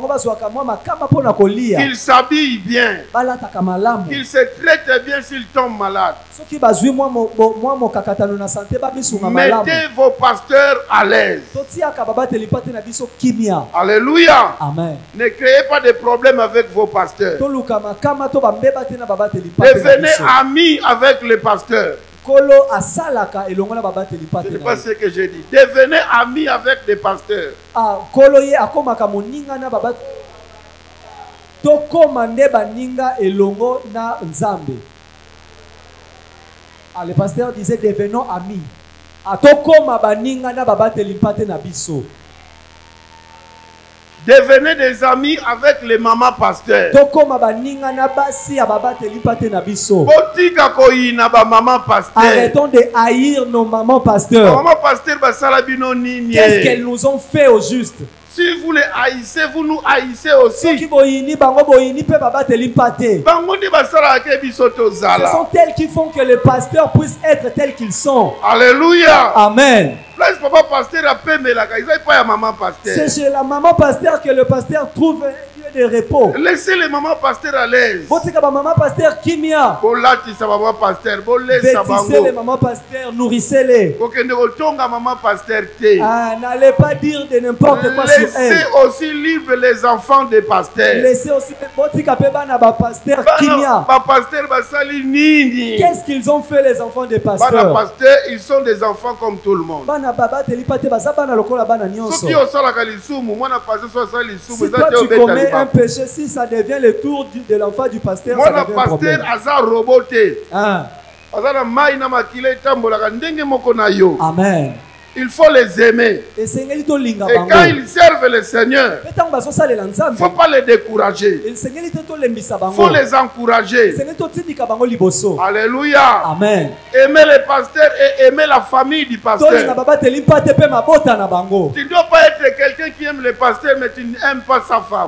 Qu'ils s'habillent bien, qu'il se traite bien s'il tombe malade. Mettez vos pasteurs à l'aise. Alléluia. Amen. Ne créez pas de problèmes avec vos pasteurs. Devenez amis avec les pasteurs. Ce n'est pas ce que j'ai dit. Devenez amis avec les pasteurs. Ah, le pasteur disait devenons amis. Atokoma baninga na babateli mpate na biso. Devenez des amis avec les mamans pasteurs. Arrêtons de haïr nos mamans pasteurs. Qu'est-ce qu'elles nous ont fait au juste? Si vous les haïssez, vous nous haïssez aussi. Ce sont elles qui font que les pasteurs puissent être tels qu'ils sont. Alléluia. Amen. C'est chez la maman pasteur que le pasteur trouve de repos. Laissez les mamans pasteurs à l'aise. Maman pasteur kimia. Vêtissez les mamans pasteurs, nourrissez-les. Ah, n'allez pas dire de n'importe quoi sur elles. Laissez aussi libre les enfants des pasteurs. Laissez aussi pasteur kimia. Qu'est-ce qu'ils ont fait les enfants des pasteurs? Ils sont des enfants comme tout le monde. Si toi tu commets un péché, si ça devient le tour de l'enfant du pasteur, ça devient un problème. Ah. Amen. Il faut les aimer. Et quand ils servent le Seigneur, il ne faut pas les décourager. Il faut les encourager. Alléluia. Amen. Aimer les pasteurs et aimer la famille du pasteur. Tu ne dois pas être quelqu'un qui aime les pasteurs mais tu n'aimes pas sa femme.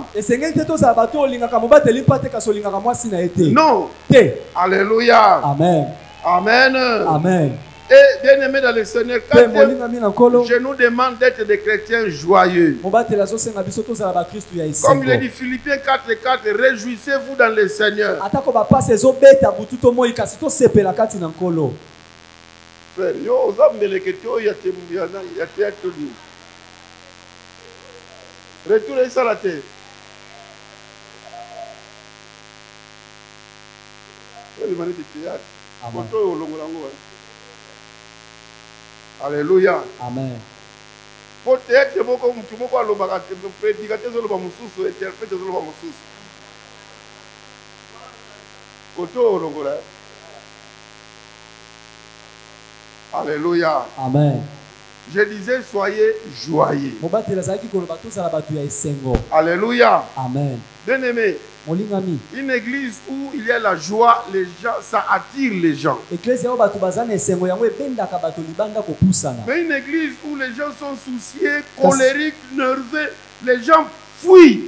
Non. Alléluia. Amen. Amen. Amen. Et bien aimé dans le Seigneur, quand je nous demande d'être des chrétiens joyeux. Comme il est dit Philippiens quatre quatre, réjouissez-vous dans le Seigneur. Frère, yo, retournez ça la terre. Alléluia. Amen. Peut-être beaucoup de gens prédicateur de l'homme sous interprète de l'homme sous. Alléluia. Amen. Je disais soyez joyeux. Alléluia. Amen. Bien-aimé, une église où il y a la joie, les gens, ça attire les gens. Mais une église où les gens sont souciés, colériques, nerveux, les gens fuient.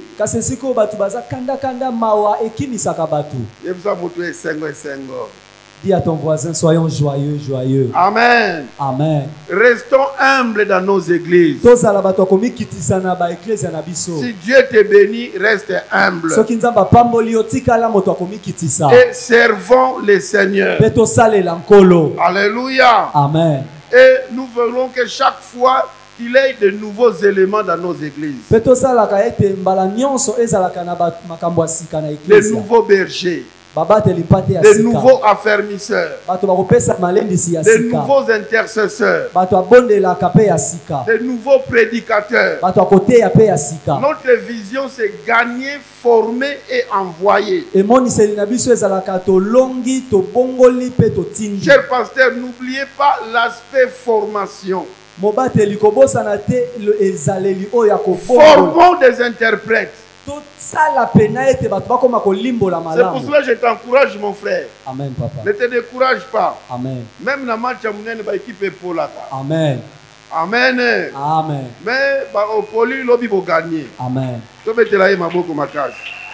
Dis à ton voisin, soyons joyeux, joyeux. Amen. Amen. Restons humbles dans nos églises. Si Dieu te bénit, reste humble. Et servons le Seigneur. Alléluia. Amen. Et nous voulons que chaque fois qu'il y ait de nouveaux éléments dans nos églises. De nouveaux bergers. De nouveaux affermisseurs, de nouveaux intercesseurs, de nouveaux prédicateurs. Notre vision, c'est gagner, former et envoyer. Chers pasteurs, n'oubliez pas l'aspect formation. Formons des interprètes. C'est pour cela que je t'encourage, mon frère. Amen, papa. Ne te décourage pas. Amen. Même dans le match, l'équipe est pour la. Amen. Amen. Amen. Mais au poli, l'objet va gagner. Amen. Tu peux te la ma beaucoup ma case.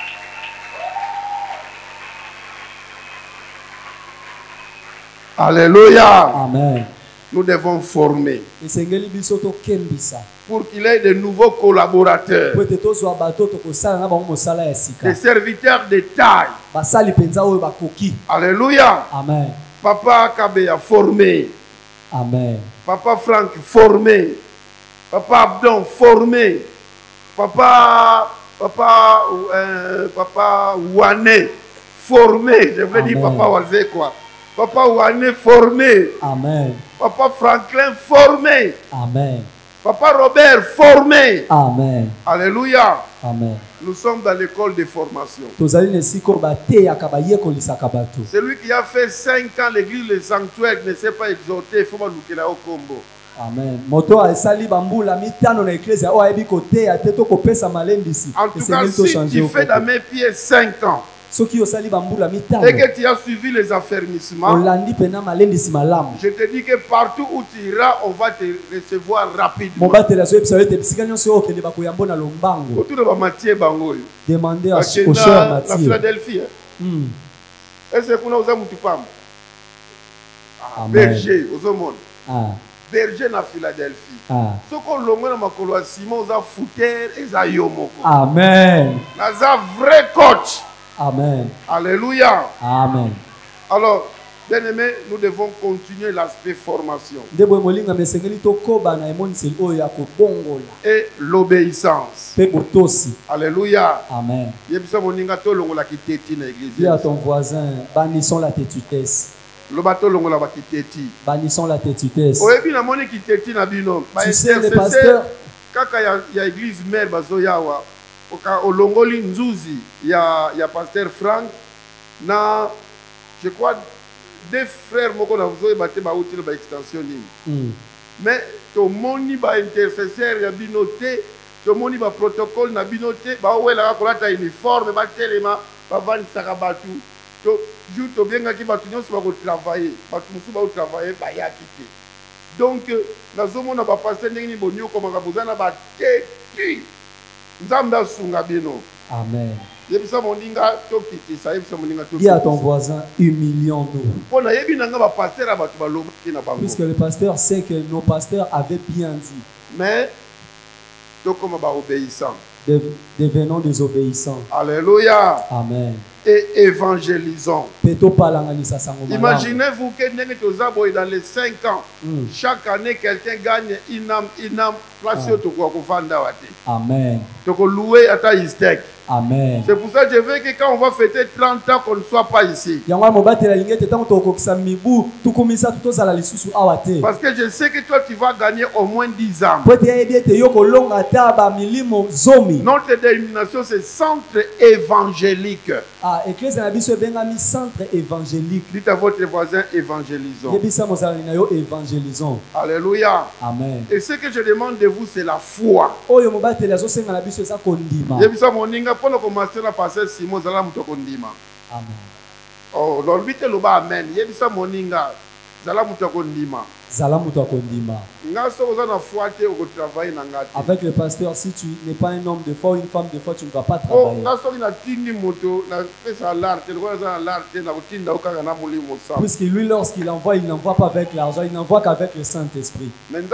Alléluia. Amen. Nous devons former pour qu'il y ait de nouveaux collaborateurs, des serviteurs de taille. Alléluia. Amen. Papa Kabeya formé. Amen. Papa Franck formé. Papa Abdon formé. Papa Papa euh, Papa Wane formé. Je voulais dire Papa Wazé quoi. Papa Wane formé. Amen. Papa Franklin formé. Amen. Papa Robert formé. Amen. Alléluia. Amen. Nous sommes dans l'école de formation. Celui qui a fait cinq ans l'église, le sanctuaire, ne s'est pas exhorté, il faut pas nous au combo. Amen. Moto esali bambula mitano na ecclesia o ayebi koteya te to kopesa malendisi. En tout cas, si tu fais dans mes pieds cinq ans, et que tu as suivi les affermissements, je te dis que partout où tu iras, on va te recevoir rapidement. Demandez à au cher Mathieu. Philadelphie. Mm. Est-ce que nous avons tout pas? Berger, aux hommes. Berger na Philadelphie. Ce qu'on l'homme na makolo Simon za fouter et za yomoko. Amen. Na za vrai coach. Amen. Alléluia. Amen. Alors, bien aimé, nous devons continuer l'aspect formation. Et l'obéissance. Alléluia. Amen. Dis à ton voisin, bannissons la tétutesse. Bannissons la tétutesse. Tu sais, les pasteurs, quand il y a l'église mère, au Longoli Nzuzi, il y a, il y a pasteur Franck, na, je crois, deux frères, moko na vous avez ma outil ba extension ligne. Mais to moni ba intercesseur ya binoté, to moni ba protocole na binoté, ba wela ko lata uniforme ba telema ba van sakabatu. To ju to benga ki ba tunyo ba ko travailler, ba tumusu ba ko travailler ba ya kité. Donc na zomo na ba pasteur ndenge ni bonyo ko maka buzana ba teki. Nzambe asunga bino. Amen. Dis à ton voisin, humilions-nous. Puisque le pasteur sait que nos pasteurs avaient bien dit. Mais, obéissants. Devenons des obéissants. Alléluia. Amen. Et évangélisons. Imaginez-vous que dans les cinq ans, mm. chaque année, quelqu'un gagne une âme, une âme, place au Amen. Donc, louer à ta istek. Amen. C'est pour ça que je veux que quand on va fêter trente ans, qu'on ne soit pas ici. Parce que je sais que toi, tu vas gagner au moins dix ans. Notre dénomination, c'est centre évangélique. Ah, église na biso bengami centre évangélique. Dites à votre voisin, évangélisons. Évangélisons. Alléluia. Amen. Et ce que je demande de vous, c'est la foi. Oyo mobate la zo senga na biso eza kondima. Yebisa moninga pona commencer na passer Simon zala muto kondima. Amen. Oh, l'orbite lo ba amen. Yebisa moninga zala muto kondima. Zala muto kondima. Avec le pasteur, si tu n'es pas un homme de foi ou une femme de foi, tu ne vas pas travailler. Puisque lui, lorsqu'il envoie, il n'envoie pas avec l'argent, il n'envoie qu'avec le Saint-Esprit.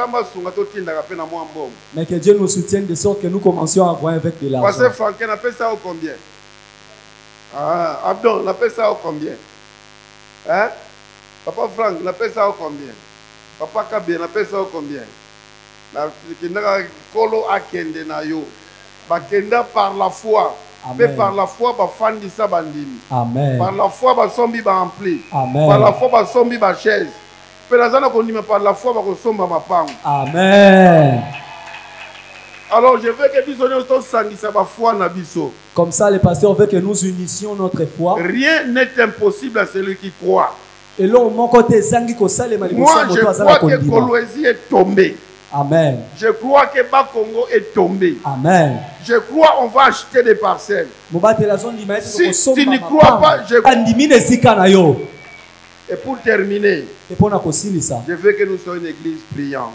Mais que Dieu nous soutienne de sorte que nous commencions à envoyer avec de l'argent. Combien? Ah, Abdon, on appelle ça au combien? Hein? Papa Franck, on appelle ça au combien? Papa Kabé, on appelle ça au combien? La kolo akende na yo. Bakenda par la foi. Mais par la foi, ba fandi sa bandini. Amen. Par la foi, ba sombi ba ampli. Amen. Par la foi, ba sombi ba chaise. Pelazana kondi mais par la foi, ba kosomba ma pango. Amen. Alors je veux que biso nyonso sangisa ba foi na biso. Comme ça, le pasteur veut que nous unissions notre foi. Rien n'est impossible à celui qui croit. Et là, mon côté, zangi ko sale mali. Moi, je crois que Kolwezi est tombé. Amen. Je crois que Bakongo est tombé. Amen. Je crois qu'on va acheter des parcelles. Si tu n'y crois pas, je crois. Et pour terminer, je veux que nous soyons une église priante.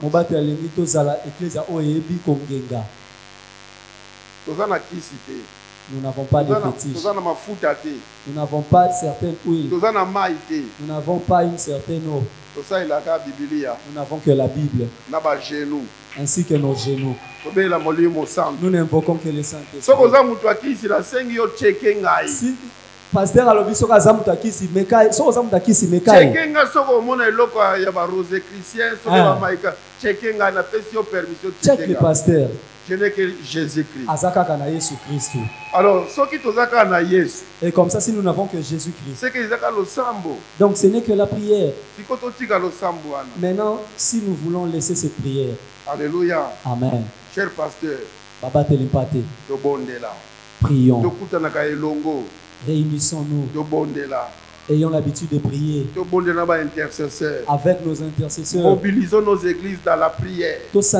Nous n'avons pas de fétiche. Nous n'avons pas certaines huiles. Nous n'avons pas une certaine eau. Nous n'avons que la Bible. Ainsi que nos genoux. Nous n'invoquons que le Saint-Esprit. Si pasteur alobi soka zamutakisi mekai so zamutakisi mekai chekenga soko mona eloko ya ba rose chrétien soko ba maika chekenga na pesio permission check le pasteur. Je n'ai que Jésus-Christ. Azaka na Yesu Christ. Alors ce qui tozaka na Yesu. Et comme ça si nous n'avons que Jésus-Christ. C'est que zaka lo sambo. Donc ce n'est que la prière. Sikoto tika lo sambo ana. Maintenant si nous voulons laisser cette prière. Alléluia. Amen. Cher pasteur. Baba telimpate. Do bondela. Prions. Do kutana ka elongo. Réunissons-nous. Do bondela. Ayons l'habitude de prier avec nos intercesseurs. Mobilisons nos églises dans la prière.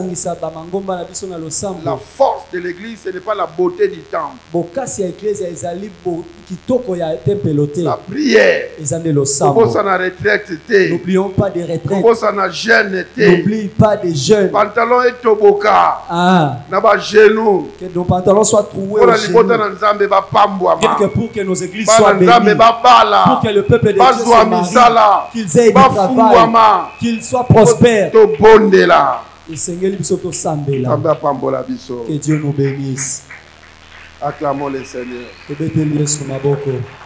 La force de l'église, ce n'est pas la beauté du temple. La prière. N'oublions pas des retraites. N'oublie pas des jeûnes. Pantalon et toboka. Ah. Que nos pantalons soient troués au genou. Pour que nos églises soient bénies. Pour que le peuple de Dieu se marie, qu'ils aient du travail, qu'ils soient prospères. Et Seigneur, que Dieu nous bénisse. Acclamons le Seigneur.